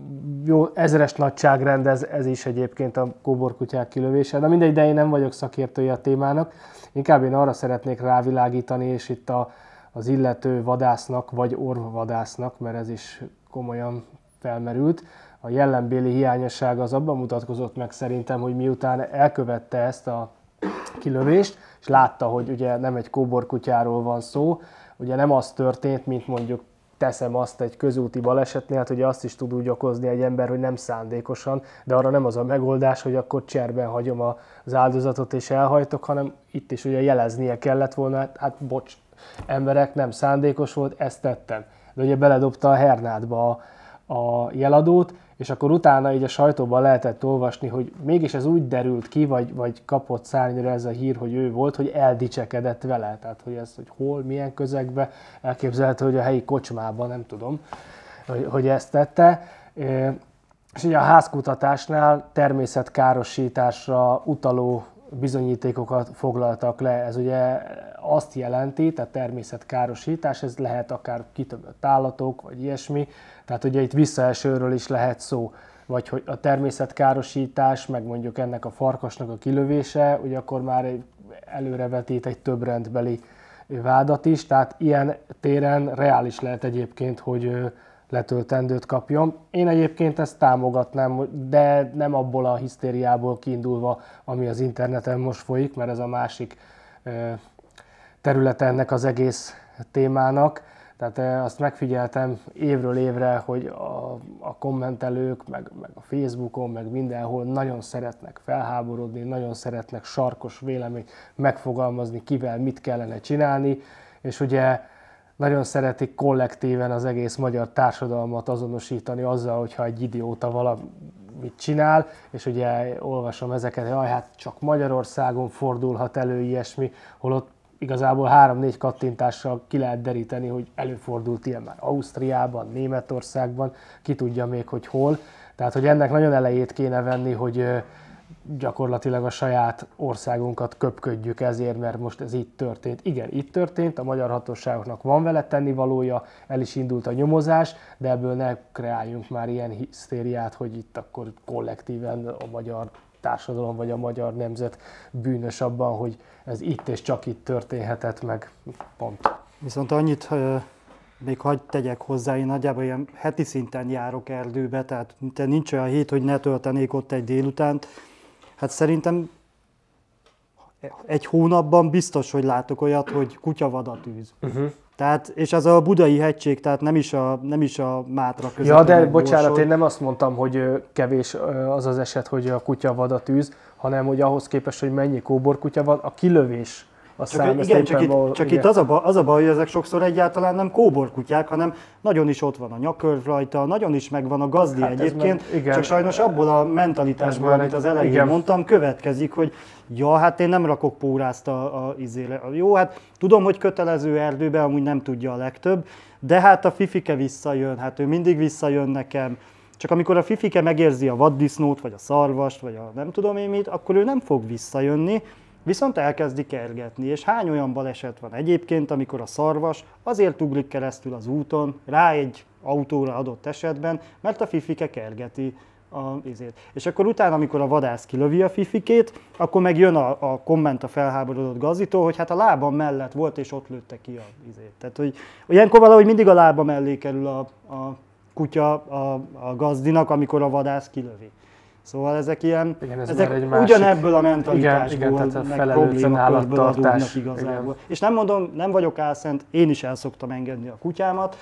jó, ezeres nagyságrend ez is egyébként a kóborkutyák kilövése. De mindegy, de én nem vagyok szakértője a témának. Inkább én arra szeretnék rávilágítani, és itt az illető vadásznak, vagy orvvadásznak, mert ez is komolyan felmerült. A jellembéli hiányosság az abban mutatkozott meg szerintem, hogy miután elkövette ezt a kilövést, és látta, hogy ugye nem egy kóborkutyáról van szó, ugye nem az történt, mint mondjuk teszem azt egy közúti balesetnél, hát ugye azt is tud úgy okozni egy ember, hogy nem szándékosan, de arra nem az a megoldás, hogy akkor cserben hagyom az áldozatot és elhajtok, hanem itt is ugye jeleznie kellett volna, hát bocs, emberek, nem szándékos volt, ezt tettem. De ugye beledobta a hernádba a jeladót, és akkor utána így a sajtóban lehetett olvasni, hogy mégis ez úgy derült ki, vagy kapott szárnyra ez a hír, hogy ő volt, hogy eldicsekedett vele. Tehát, hogy ez, hogy hol, milyen közegben, elképzelhető, hogy a helyi kocsmában, nem tudom, hogy ezt tette. És ugye a házkutatásnál természetkárosításra utaló bizonyítékokat foglaltak le. Ez ugye azt jelenti, tehát természetkárosítás, ez lehet akár kitömött állatok, vagy ilyesmi, tehát ugye itt visszaesőről is lehet szó, vagy hogy a természetkárosítás, meg mondjuk ennek a farkasnak a kilövése, ugye akkor már előrevetít egy több rendbeli vádat is, tehát ilyen téren reális lehet egyébként, hogy letöltendőt kapjon. Én egyébként ezt támogatnám, de nem abból a hisztériából kiindulva, ami az interneten most folyik, mert ez a másik területe ennek az egész témának. Tehát azt megfigyeltem évről évre, hogy a kommentelők, meg a Facebookon, meg mindenhol nagyon szeretnek felháborodni, nagyon szeretnek sarkos véleményt megfogalmazni, kivel mit kellene csinálni, és ugye nagyon szeretik kollektíven az egész magyar társadalmat azonosítani azzal, hogyha egy idióta valamit csinál, és ugye olvasom ezeket, hogy hát csak Magyarországon fordulhat elő ilyesmi, holott igazából 3-4 kattintással ki lehet deríteni, hogy előfordult ilyen már Ausztriában, Németországban, ki tudja még, hogy hol. Tehát, hogy ennek nagyon elejét kéne venni, hogy gyakorlatilag a saját országunkat köpködjük ezért, mert most ez így történt. Igen, itt történt, a magyar hatóságoknak van vele tennivalója, el is indult a nyomozás, de ebből ne kreáljunk már ilyen hisztériát, hogy itt akkor kollektíven a magyar társadalom vagy a magyar nemzet bűnös abban, hogy ez itt és csak itt történhetett meg, pont. Viszont annyit még hadd tegyek hozzá, én nagyjából ilyen heti szinten járok erdőbe, tehát nincs olyan hét, hogy ne töltenék ott egy délutánt. Hát szerintem egy hónapban biztos, hogy látok olyat, hogy kutyavadat űz. Tehát, és az a Budai hegység, tehát nem is a Mátra között. Ja, de bocsánat, én nem azt mondtam, hogy kevés az az eset, hogy a kutyavadat űz, hanem hogy ahhoz képest, hogy mennyi kóborkutya van, a kilövés a szám. Igen, csak itt az a baj, hogy ezek sokszor egyáltalán nem kóborkutyák, hanem nagyon is ott van a nyakörv rajta, nagyon is megvan a gazdi egyébként, csak sajnos abból a mentalitásból, amit az elején mondtam, következik, hogy ja, hát én nem rakok pórázt a izére. Jó, hát tudom, hogy kötelező erdőbe, amúgy nem tudja a legtöbb, de hát a fifike visszajön, hát ő mindig visszajön nekem. Csak amikor a fifike megérzi a vaddisznót, vagy a szarvast, vagy a nem tudom én mit, akkor ő nem fog visszajönni, viszont elkezdi kergetni. És hány olyan baleset van egyébként, amikor a szarvas azért ugrik keresztül az úton, rá egy autóra adott esetben, mert a fifike kergeti a izét. És akkor utána, amikor a vadász kilövi a fifikét, akkor meg jön a komment a felháborodott gazditól, hogy hát a lábam mellett volt, és ott lőtte ki a izét. Tehát, hogy ilyenkor valahogy mindig a lába mellé kerül a kutya a gazdinak, amikor a vadász kilövi. Szóval ezek ilyen, igen, ezek ugyanebből a mentalitásból, igen, meg problémakörből adódnak igazából. Igen. És nem mondom, nem vagyok álszent, én is el szoktam engedni a kutyámat.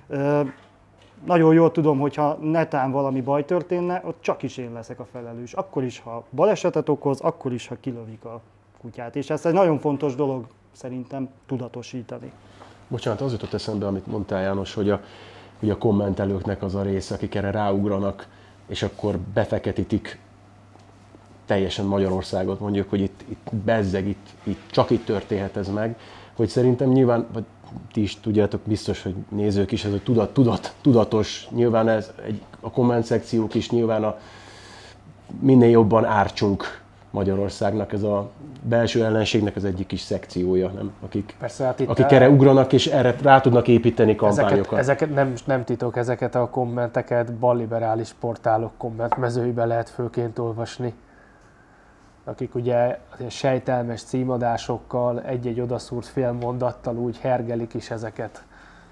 Nagyon jól tudom, hogyha netán valami baj történne, ott csak is én leszek a felelős. Akkor is, ha balesetet okoz, akkor is, ha kilövik a kutyát. És ez egy nagyon fontos dolog szerintem tudatosítani. Bocsánat, az jutott eszembe, amit mondtál, János, hogy a kommentelőknek az a része, akik erre ráugranak, és akkor befeketítik teljesen Magyarországot, mondjuk, hogy itt bezzeg, itt csak itt történhet ez meg, hogy szerintem nyilván, vagy ti is tudjátok, biztos, hogy nézők is, ez a tudatos, nyilván a komment szekciók is nyilván minél jobban ártsunk Magyarországnak, ez a belső ellenségnek az egyik kis szekciója, nem? Akik erre ugranak és erre rá tudnak építeni kampányokat. Ezeket nem titok, ezeket a kommenteket balliberális portálok kommentmezőiben lehet főként olvasni. Akik ugye sejtelmes címadásokkal, egy-egy odaszúrt fél mondattal úgy hergelik is ezeket.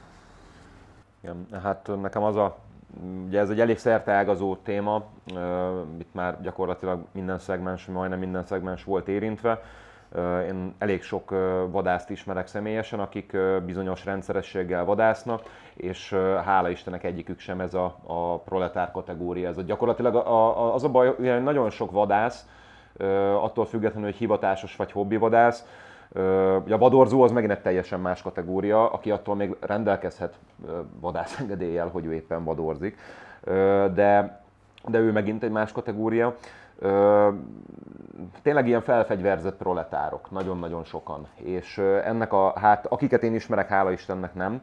Igen, hát nekem ugye ez egy elég szerteágazó téma, itt már gyakorlatilag minden szegmens, majdnem minden szegmens volt érintve. Én elég sok vadászt ismerek személyesen, akik bizonyos rendszerességgel vadásznak, és hála Istennek egyikük sem ez a proletár kategória. Ez gyakorlatilag az a baj, hogy nagyon sok vadász, attól függetlenül, hogy hivatásos vagy hobbivadász, Ugye a vadorzó az megint egy teljesen más kategória, aki attól még rendelkezhet vadászengedéllyel, hogy ő éppen vadorzik, de ő megint egy más kategória. Tényleg ilyen felfegyverzett proletárok, nagyon-nagyon sokan, és ennek akiket én ismerek, hála Istennek nem,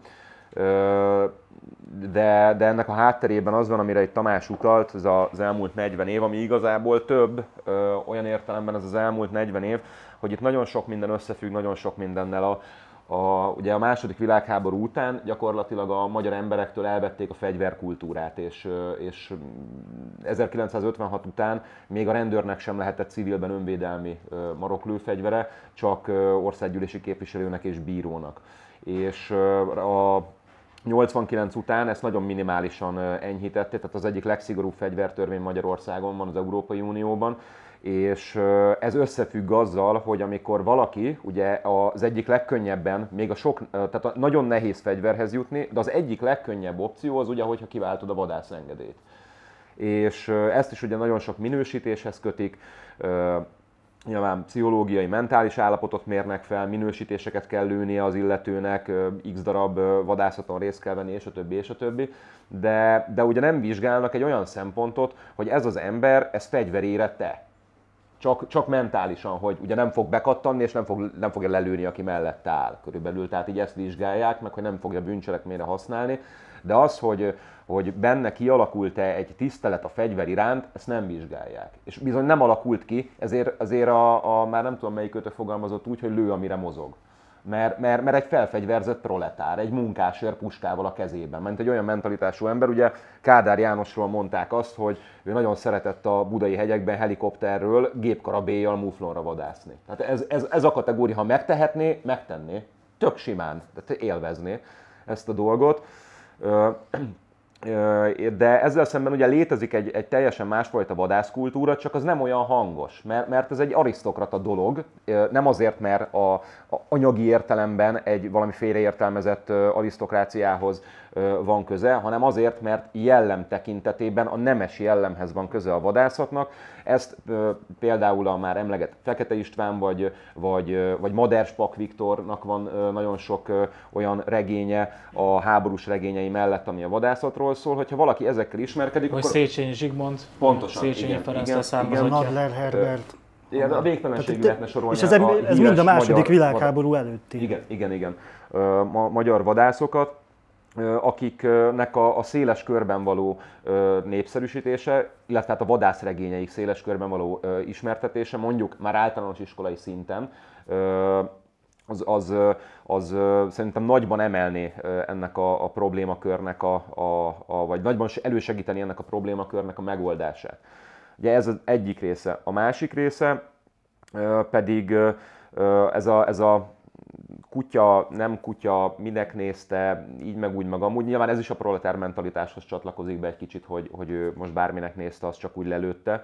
de ennek a hátterében az van, amire itt Tamás utalt, ez az elmúlt 40 év, ami igazából több, olyan értelemben ez az elmúlt 40 év, hogy itt nagyon sok minden összefügg, nagyon sok mindennel. Ugye a második világháború után gyakorlatilag a magyar emberektől elvették a fegyverkultúrát, és 1956 után még a rendőrnek sem lehetett civilben önvédelmi maroklőfegyvere, csak országgyűlési képviselőnek és bírónak. És a 89 után ezt nagyon minimálisan enyhítették, tehát az egyik legszigorúbb fegyvertörvény Magyarországon van az Európai Unióban, és ez összefügg azzal, hogy amikor valaki, ugye az egyik legkönnyebben, tehát nagyon nehéz fegyverhez jutni, de az egyik legkönnyebb opció az ugye, hogyha kiváltod a vadászengedélyt. És ezt is ugye nagyon sok minősítéshez kötik, nyilván pszichológiai, mentális állapotot mérnek fel, minősítéseket kell lőnie az illetőnek, x darab vadászaton részt kell venni, és a többi, és a többi. De ugye nem vizsgálnak egy olyan szempontot, hogy ez az ember, ez fegyverérett-e. Csak mentálisan, hogy ugye nem fog bekattanni, és nem fogja lelőni, aki mellette áll körülbelül. Tehát így ezt vizsgálják, meg hogy nem fogja bűncselekményre használni. De az, hogy benne kialakult-e egy tisztelet a fegyver iránt, ezt nem vizsgálják. És bizony nem alakult ki, ezért már nem tudom melyikőtök fogalmazott úgy, hogy lő, amire mozog. Mert egy felfegyverzett proletár, egy munkásőr puskával a kezében. Mert egy olyan mentalitású ember, ugye Kádár Jánosról mondták azt, hogy ő nagyon szeretett a budai hegyekben helikopterről gépkarabéllyal muflonra vadászni. Tehát ez a kategória, ha megtehetné, megtenné, tök simán, tehát élvezné ezt a dolgot. De ezzel szemben ugye létezik egy teljesen másfajta vadászkultúra, csak az nem olyan hangos, mert ez egy arisztokrata dolog, nem azért, mert a anyagi értelemben egy valami félreértelmezett arisztokráciához van köze, hanem azért, mert jellem tekintetében a nemes jellemhez van köze a vadászatnak. Ezt például a már emlegetett Fekete István vagy Maderspak Viktornak van nagyon sok olyan regénye a háborús regényei mellett, ami a vadászatról szól. Hogyha valaki ezekkel ismerkedik, vagy akkor... Széchenyi Zsigmond, Pontosan, Széchenyi Ferenctel származottja. Nadler Herbert. Igen, a végtelenségű lehetne sorolni. És ez mind a második világháború előtti. Igen. Magyar vadászokat, akiknek a széles körben való népszerűsítése, illetve hát a vadászregényeik széles körben való ismertetése, mondjuk már általános iskolai szinten, az szerintem nagyban emelné ennek a problémakörnek, vagy nagyban elősegíteni ennek a problémakörnek a megoldását. Ugye ez az egyik része. A másik része pedig ez a kutya, nem kutya, minek nézte, így meg úgy meg amúgy. Nyilván ez is a proletár mentalitáshoz csatlakozik be egy kicsit, hogy ő most bárminek nézte, azt csak úgy lelőtte.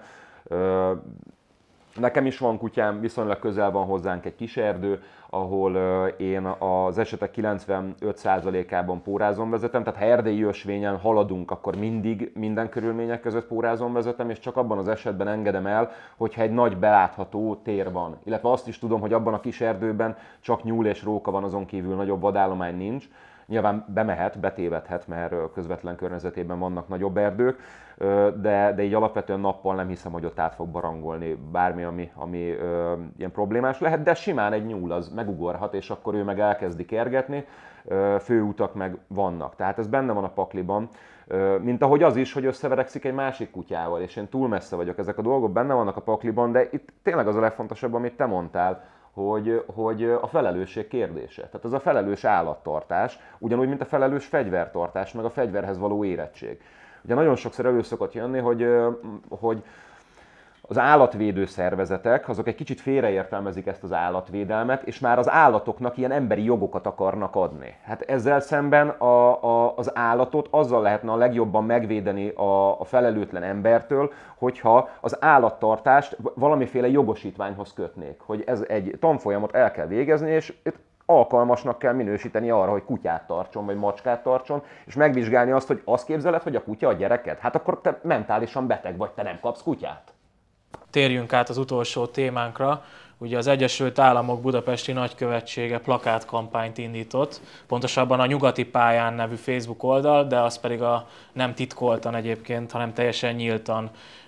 Nekem is van kutyám, viszonylag közel van hozzánk egy kis erdő, ahol én az esetek 95%-ában pórázon vezetem, tehát ha erdei ösvényen haladunk, akkor mindig minden körülmények között pórázon vezetem, és csak abban az esetben engedem el, hogyha egy nagy belátható tér van. Illetve azt is tudom, hogy abban a kis erdőben csak nyúl és róka van, azon kívül nagyobb vadállomány nincs. Nyilván bemehet, betévedhet, mert közvetlen környezetében vannak nagyobb erdők, de így alapvetően nappal nem hiszem, hogy ott át fog barangolni bármi, ami ilyen problémás lehet, de simán egy nyúl az megugorhat, és akkor ő meg elkezdi kergetni, főutak meg vannak. Tehát ez benne van a pakliban, mint ahogy az is, hogy összeverekszik egy másik kutyával, és én túl messze vagyok, ezek a dolgok benne vannak a pakliban, de itt tényleg az a legfontosabb, amit te mondtál, hogy a felelősség kérdése. Tehát ez a felelős állattartás, ugyanúgy, mint a felelős fegyvertartás, meg a fegyverhez való érettség. Ugye nagyon sokszor elő szokott jönni, hogy az állatvédő szervezetek, azok egy kicsit félreértelmezik ezt az állatvédelmet, és már az állatoknak ilyen emberi jogokat akarnak adni. Hát ezzel szemben az állatot azzal lehetne a legjobban megvédeni a felelőtlen embertől, hogyha az állattartást valamiféle jogosítványhoz kötnék. Hogy ez egy tanfolyamot el kell végezni, és alkalmasnak kell minősíteni arra, hogy kutyát tartson, vagy macskát tartson, és megvizsgálni azt, hogy azt képzeled, hogy a kutya a gyereked? Hát akkor te mentálisan beteg vagy, te nem kapsz kutyát. térjünk át az utolsó témánkra. Ugye az Egyesült Államok budapesti nagykövetsége plakátkampányt indított, pontosabban a Nyugati Pályán nevű Facebook oldal, de az pedig nem titkoltan egyébként, hanem teljesen nyíltan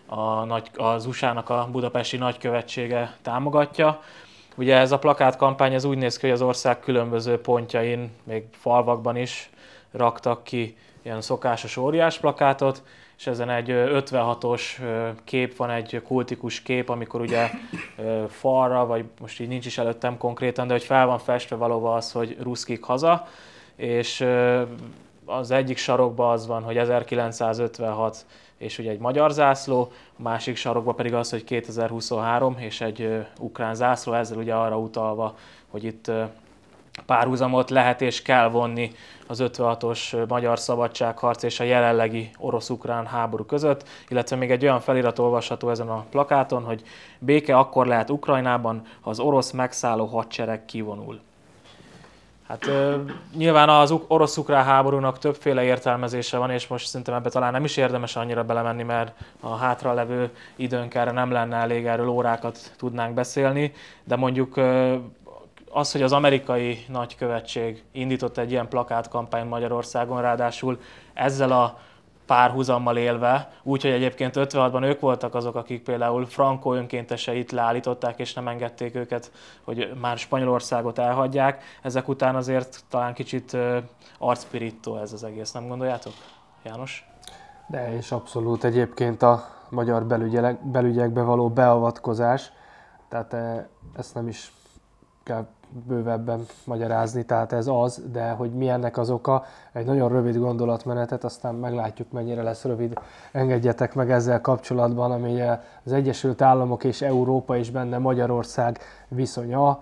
az USA-nak a budapesti nagykövetsége támogatja. Ugye ez a plakátkampány ez úgy néz ki, hogy az ország különböző pontjain, még falvakban is raktak ki ilyen szokásos óriás plakátot, és ezen egy 56-os kép van, egy kultikus kép, amikor ugye falra, vagy most így nincs is előttem konkrétan, de hogy fel van festve valóban az, hogy ruszkik haza, és az egyik sarokban az van, hogy 1956 és ugye egy magyar zászló, a másik sarokban pedig az, hogy 2023 és egy ukrán zászló, ezzel ugye arra utalva, hogy itt párhuzamot lehet és kell vonni az 56-os magyar szabadságharc és a jelenlegi orosz-ukrán háború között, illetve még egy olyan felirat olvasható ezen a plakáton, hogy béke akkor lehet Ukrajnában, ha az orosz megszálló hadsereg kivonul. Hát nyilván az orosz-ukrán háborúnak többféle értelmezése van, és most szerintem ebbe talán nem is érdemes annyira belemenni, mert a hátralevő időnk erre nem lenne elég, erről órákat tudnánk beszélni, de mondjuk az, hogy az amerikai nagykövetség indított egy ilyen plakátkampányt Magyarországon, ráadásul ezzel a párhuzammal élve, úgyhogy egyébként 56-ban ők voltak azok, akik például Franco önkénteseit leállították, és nem engedték őket, hogy már Spanyolországot elhagyják. Ezek után azért talán kicsit arcpirító ez az egész, nem gondoljátok, János? De és abszolút egyébként a magyar belügyekbe való beavatkozás, tehát ezt nem is kell bővebben magyarázni, tehát ez az, de hogy mi ennek az oka, egy nagyon rövid gondolatmenetet, aztán meglátjuk, mennyire lesz rövid. Engedjetek meg ezzel kapcsolatban, ami az Egyesült Államok és Európa és benne Magyarország viszonya,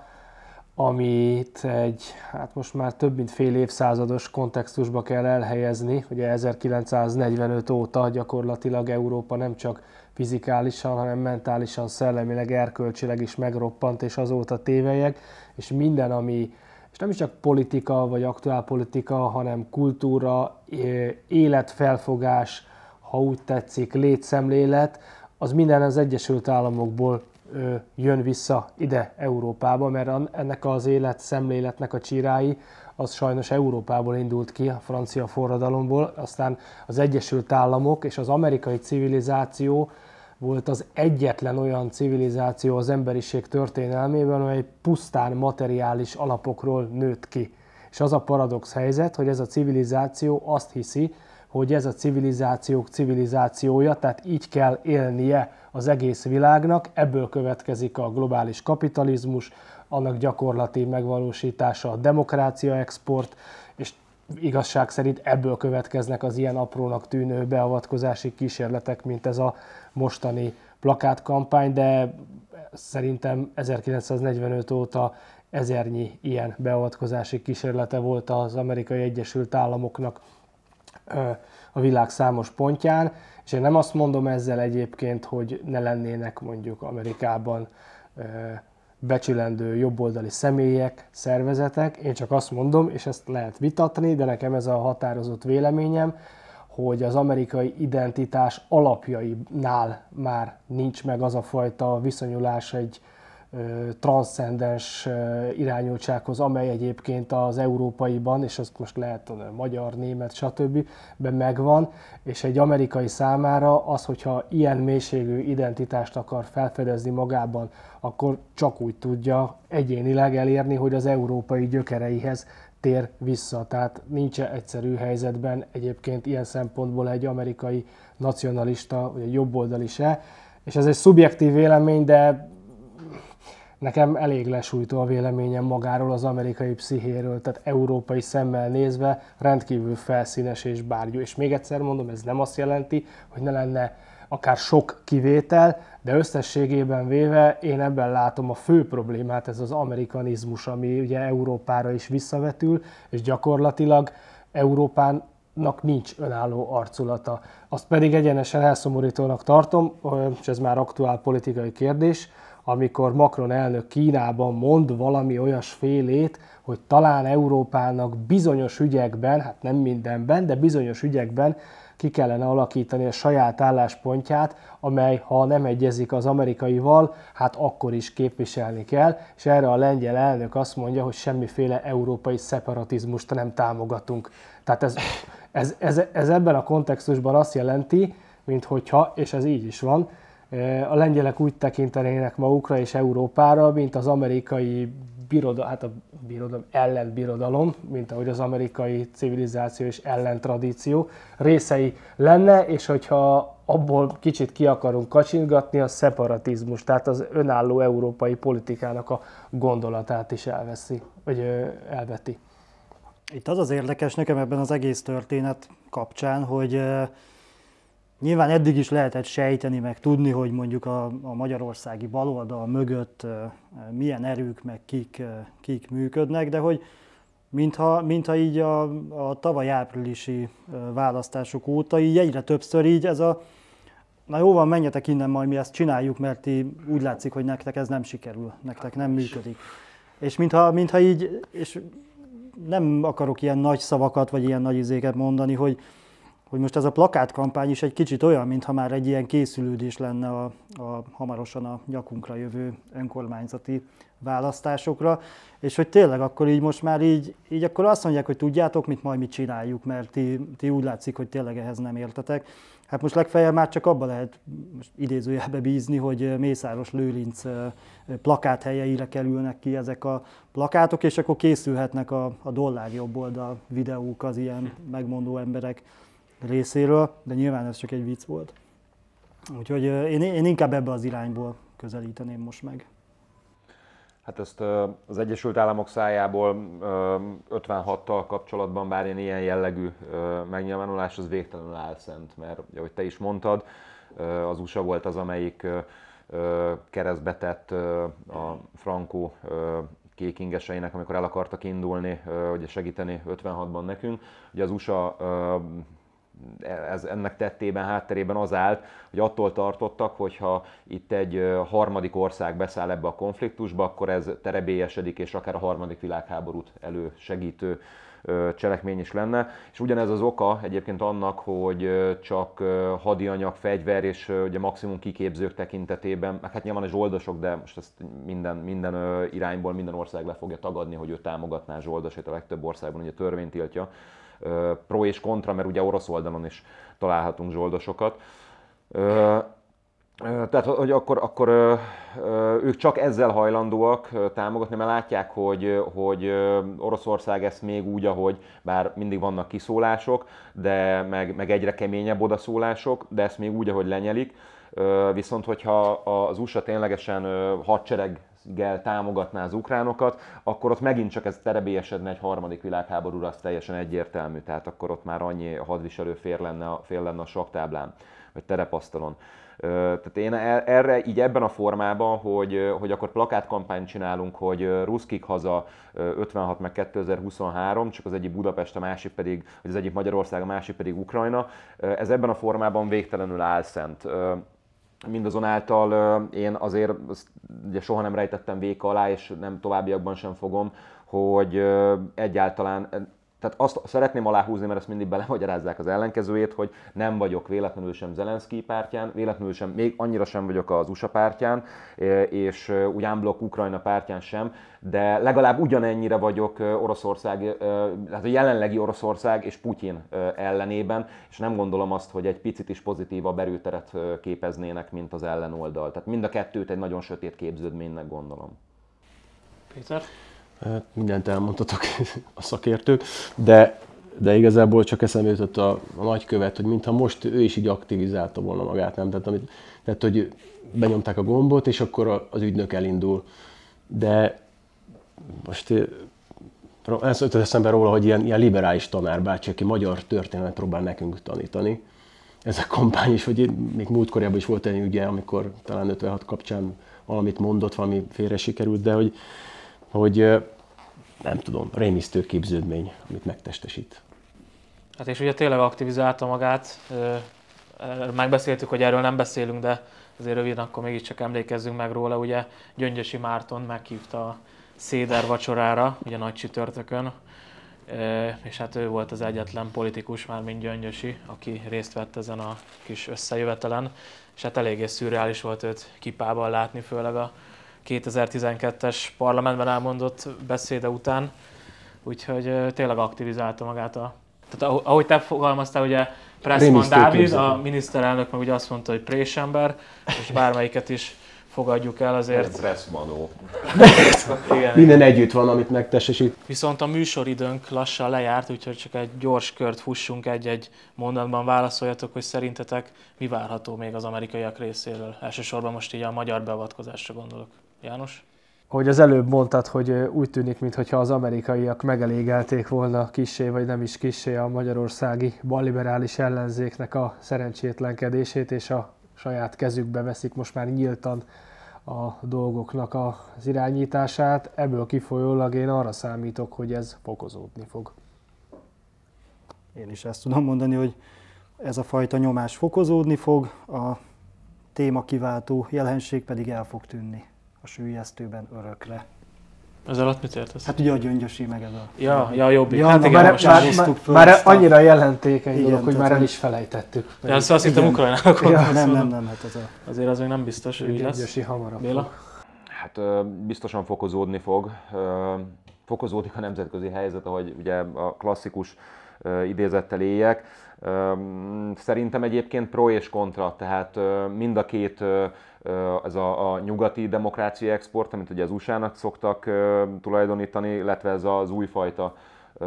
amit hát most már több mint fél évszázados kontextusba kell elhelyezni. Ugye 1945 óta gyakorlatilag Európa nem csak fizikálisan, hanem mentálisan, szellemileg, erkölcsileg is megroppant, és azóta tévelyek, és minden, ami, és nem is csak politika, vagy aktuálpolitika, hanem kultúra, életfelfogás, ha úgy tetszik, létszemlélet, az minden az Egyesült Államokból jön vissza ide Európába, mert ennek az életszemléletnek a csirái, az sajnos Európából indult ki, a francia forradalomból, aztán az Egyesült Államok és az amerikai civilizáció volt az egyetlen olyan civilizáció az emberiség történelmében, amely pusztán materiális alapokról nőtt ki. És az a paradox helyzet, hogy ez a civilizáció azt hiszi, hogy ez a civilizációk civilizációja, tehát így kell élnie az egész világnak, ebből következik a globális kapitalizmus, annak gyakorlati megvalósítása, a demokrácia export, és igazság szerint ebből következnek az ilyen aprónak tűnő beavatkozási kísérletek, mint ez a mostani plakátkampány, de szerintem 1945 óta ezernyi ilyen beavatkozási kísérlete volt az Amerikai Egyesült Államoknak a világ számos pontján, és én nem azt mondom ezzel egyébként, hogy ne lennének mondjuk Amerikában becsülendő jobboldali személyek, szervezetek, én csak azt mondom, és ezt lehet vitatni, de nekem ez a határozott véleményem, hogy az amerikai identitás alapjainál már nincs meg az a fajta viszonyulás egy transzcendens irányultsághoz, amely egyébként az európaiban, és azt most lehet magyar, német, stb. Ben megvan, és egy amerikai számára az, hogyha ilyen mélységű identitást akar felfedezni magában, akkor csak úgy tudja egyénileg elérni, hogy az európai gyökereihez tér vissza. Tehát nincs egyszerű helyzetben egyébként ilyen szempontból egy amerikai nacionalista, vagy egy jobboldali se, és ez egy szubjektív vélemény, de nekem elég lesújtó a véleményem magáról, az amerikai pszichéről, tehát európai szemmel nézve rendkívül felszínes és bárgyú. És még egyszer mondom, ez nem azt jelenti, hogy ne lenne akár sok kivétel, de összességében véve én ebben látom a fő problémát, ez az amerikanizmus, ami ugye Európára is visszavetül, és gyakorlatilag Európának nincs önálló arculata. Azt pedig egyenesen elszomorítónak tartom, és ez már aktuál politikai kérdés, amikor Macron elnök Kínában mond valami olyasfélét, hogy talán Európának bizonyos ügyekben, hát nem mindenben, de bizonyos ügyekben ki kellene alakítani a saját álláspontját, amely, ha nem egyezik az amerikaival, hát akkor is képviselni kell, és erre a lengyel elnök azt mondja, hogy semmiféle európai szeparatizmust nem támogatunk. Tehát ez ebben a kontextusban azt jelenti, minthogyha, és ez így is van, a lengyelek úgy tekintenének magukra és Európára, mint az amerikai ellenbirodalom, mint ahogy az amerikai civilizáció és ellentradíció részei lenne, és hogyha abból kicsit ki akarunk kacsingatni, a szeparatizmus, tehát az önálló európai politikának a gondolatát is elveszi, vagy elveti. Itt az érdekes nekem ebben az egész történet kapcsán, hogy nyilván eddig is lehetett sejteni, meg tudni, hogy mondjuk a magyarországi baloldal mögött milyen erők, meg kik működnek, de hogy mintha így a tavaly áprilisi választások óta így egyre többször így ez a na jó van, menjetek innen, majd mi ezt csináljuk, mert úgy látszik, hogy nektek ez nem sikerül, nektek nem működik. És mintha így, és nem akarok ilyen nagy szavakat, vagy ilyen nagy izéket mondani, hogy most ez a plakátkampány is egy kicsit olyan, mintha már egy ilyen készülődés lenne a hamarosan a nyakunkra jövő önkormányzati választásokra, és hogy tényleg akkor így most már így akkor azt mondják, hogy tudjátok, majd mi csináljuk, mert ti úgy látszik, hogy tényleg ehhez nem értetek. Hát most legfeljebb már csak abba lehet most idézőjelbe bízni, hogy Mészáros Lőrinc plakáthelyeire kerülnek ki ezek a plakátok, és akkor készülhetnek a dollárjobboldal videók az ilyen megmondó emberek részéről, de nyilván ez csak egy vicc volt. Úgyhogy én inkább ebbe az irányból közelíteném most meg. Hát ezt az Egyesült Államok szájából 56-tal kapcsolatban bár ilyen jellegű megnyilvánulás az végtelenül álszent, mert ahogy te is mondtad, az USA volt az, amelyik keresztbe tett a Franco kékingeseinek, amikor el akartak indulni, ugye segíteni 56-ban nekünk. Ugye az USA ennek tettében, hátterében az állt, hogy attól tartottak, hogyha itt egy harmadik ország beszáll ebbe a konfliktusba, akkor ez terebélyesedik, és akár a harmadik világháborút elősegítő cselekmény is lenne. És ugyanez az oka egyébként annak, hogy csak hadianyag, fegyver és ugye maximum kiképzők tekintetében, meg hát nyilván a zsoldosok, de most ezt minden irányból minden ország le fogja tagadni, hogy ő támogatná a zsoldosait, a legtöbb országban ugye törvény tiltja. Pro és kontra, mert ugye orosz oldalon is találhatunk zsoldosokat. Tehát, hogy akkor ők csak ezzel hajlandóak támogatni, mert látják, hogy Oroszország ezt még úgy, ahogy bár mindig vannak kiszólások, de meg egyre keményebb odaszólások, de ezt még úgy, ahogy lenyelik. Viszont hogyha az USA ténylegesen hadsereggel támogatná az ukránokat, akkor ott megint csak ez terebélyesedne egy harmadik világháborúra, az teljesen egyértelmű. Tehát akkor ott már annyi hadviselő fél lenne a saktáblán, vagy terepasztalon. Tehát én erre így ebben a formában, hogy akkor plakátkampányt csinálunk, hogy ruszkik haza 56 meg 2023, csak az egyik Budapest, a másik pedig, vagy az egyik Magyarország, a másik pedig Ukrajna, ez ebben a formában végtelenül álszent. Mindazonáltal én azért ugye soha nem rejtettem véka alá, és nem továbbiakban sem fogom, hogy egyáltalán, tehát azt szeretném aláhúzni, mert ezt mindig belemagyarázzák az ellenkezőjét, hogy nem vagyok véletlenül sem Zelenszkij pártján, véletlenül sem, még annyira sem vagyok az USA pártján, és úgy unblock Ukrajna pártján sem, de legalább ugyanennyire vagyok Oroszország, hát a jelenlegi Oroszország és Putyin ellenében, és nem gondolom azt, hogy egy picit is pozitívabb erőteret képeznének, mint az ellenoldal. Tehát mind a kettőt egy nagyon sötét képződménynek gondolom. Péter? Hát mindent elmondtatok a szakértők, de igazából csak eszembe jutott a nagykövet, hogy mintha most ő is így aktivizálta volna magát, nem? Tehát, hogy benyomták a gombot, és akkor az ügynök elindul. De most ez jutott eszembe róla, hogy ilyen liberális tanárbácsi, aki magyar történelmet próbál nekünk tanítani. Ez a kampány is, hogy még múltkorjában is volt egy ügye, amikor talán 56 kapcsán valamit mondott, valami félre sikerült, de hogy nem tudom, rémisztő képződmény, amit megtestesít. Hát és ugye tényleg aktivizálta magát, megbeszéltük, hogy erről nem beszélünk, de azért röviden akkor mégiscsak emlékezzünk meg róla. Ugye Gyöngyösi Márton meghívta a széder vacsorára, ugye nagy csütörtökön, és hát ő volt az egyetlen politikus, már mint Gyöngyösi, aki részt vett ezen a kis összejövetelen, és hát eléggé szürreális volt őt kipában látni, főleg a 2012-es parlamentben elmondott beszéde után, úgyhogy tényleg aktivizálta magát Tehát ahogy te fogalmaztál, ugye Pressman Dávid, a miniszterelnök meg ugye azt mondta, hogy présember, és bármelyiket is fogadjuk el azért. Pressmanó. Minden együtt van, amit megtestesít. Viszont a műsoridőnk lassan lejárt, úgyhogy csak egy gyors kört fussunk, egy-egy mondatban válaszoljatok, hogy szerintetek mi várható még az amerikaiak részéről. Elsősorban most így a magyar beavatkozásra gondolok. János? Ahogy az előbb mondtad, hogy úgy tűnik, mintha az amerikaiak megelégelték volna kissé vagy nem is kissé a magyarországi balliberális ellenzéknek a szerencsétlenkedését, és a saját kezükbe veszik most már nyíltan a dolgoknak az irányítását. Ebből kifolyólag én arra számítok, hogy ez fokozódni fog. Én is ezt tudom mondani, hogy ez a fajta nyomás fokozódni fog, a témakiváltó jelenség pedig el fog tűnni a süllyesztőben örökre. Ez alatt mit értesz? Hát ugye a Gyöngyösi meg ez a... Ja, Jobbik. Ja, hát igen, már annyira jelentékeny dolog, hogy már el is felejtettük. Ja, azt hittem Ukrajnának. Ja, nem, hát ez a... Azért az még nem biztos, hogy így lesz. Gyöngyösi hamarabb. Béla? Hát biztosan fokozódni fog. Fokozódik a nemzetközi helyzet, ahogy ugye a klasszikus idézettel éljek. Szerintem egyébként pro és kontra, tehát mind a két ez a nyugati demokrácia export, amit ugye az USA-nak szoktak tulajdonítani, illetve ez az újfajta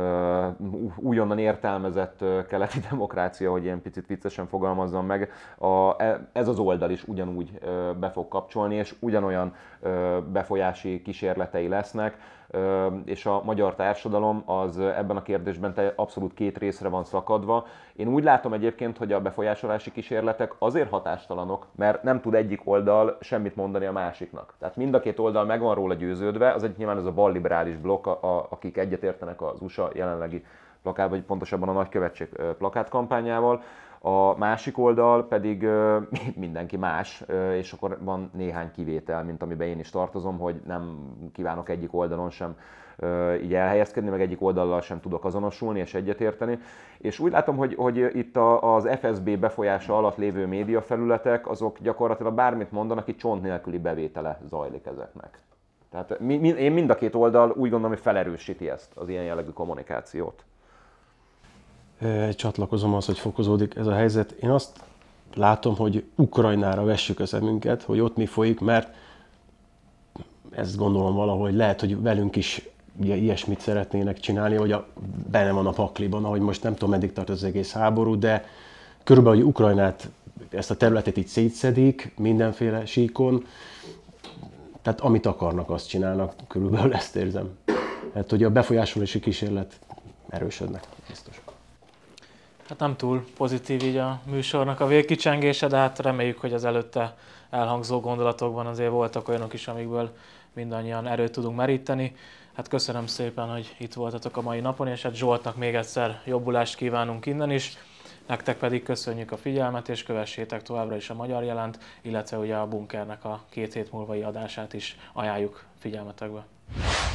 újonnan értelmezett keleti demokrácia, hogy ilyen picit viccesen fogalmazzam meg, ez az oldal is ugyanúgy be fog kapcsolni, és ugyanolyan befolyási kísérletei lesznek, és a magyar társadalom az ebben a kérdésben abszolút két részre van szakadva. Én úgy látom egyébként, hogy a befolyásolási kísérletek azért hatástalanok, mert nem tud egyik oldal semmit mondani a másiknak. Tehát mind a két oldal meg van róla győződve, az egyik nyilván ez a balliberális blokk, akik egyetértenek az USA jelenlegi plakát, vagy pontosabban a nagykövetség plakátkampányával. A másik oldal pedig mindenki más, és akkor van néhány kivétel, mint amiben én is tartozom, hogy nem kívánok egyik oldalon sem így elhelyezkedni, meg egyik oldallal sem tudok azonosulni és egyetérteni. És úgy látom, hogy itt az FSB befolyása alatt lévő médiafelületek, azok gyakorlatilag bármit mondanak, itt csont nélküli bevétele zajlik ezeknek. Tehát én mind a két oldal úgy gondolom, hogy felerősíti ezt, az ilyen jellegű kommunikációt. Csatlakozom az, hogy fokozódik ez a helyzet. Én azt látom, hogy Ukrajnára vessük a szemünket, hogy ott mi folyik, mert ezt gondolom valahogy lehet, hogy velünk is ugye, ilyesmit szeretnének csinálni, hogy benne van a pakliban, ahogy most nem tudom, meddig tart az egész háború, de körülbelül, hogy Ukrajnát, ezt a területet így szétszedik mindenféle síkon, tehát amit akarnak, azt csinálnak, körülbelül ezt érzem. Hát, hogy a befolyásolási kísérlet erősödnek, biztos. Hát nem túl pozitív így a műsornak a végkicsengése, de hát reméljük, hogy az előtte elhangzó gondolatokban azért voltak olyanok is, amikből mindannyian erőt tudunk meríteni. Hát köszönöm szépen, hogy itt voltatok a mai napon, és hát Zsoltnak még egyszer jobbulást kívánunk innen is. Nektek pedig köszönjük a figyelmet, és kövessétek továbbra is a Magyar Jelent, illetve ugye a Bunkernek a 2 hét múlvai adását is ajánljuk figyelmetekbe.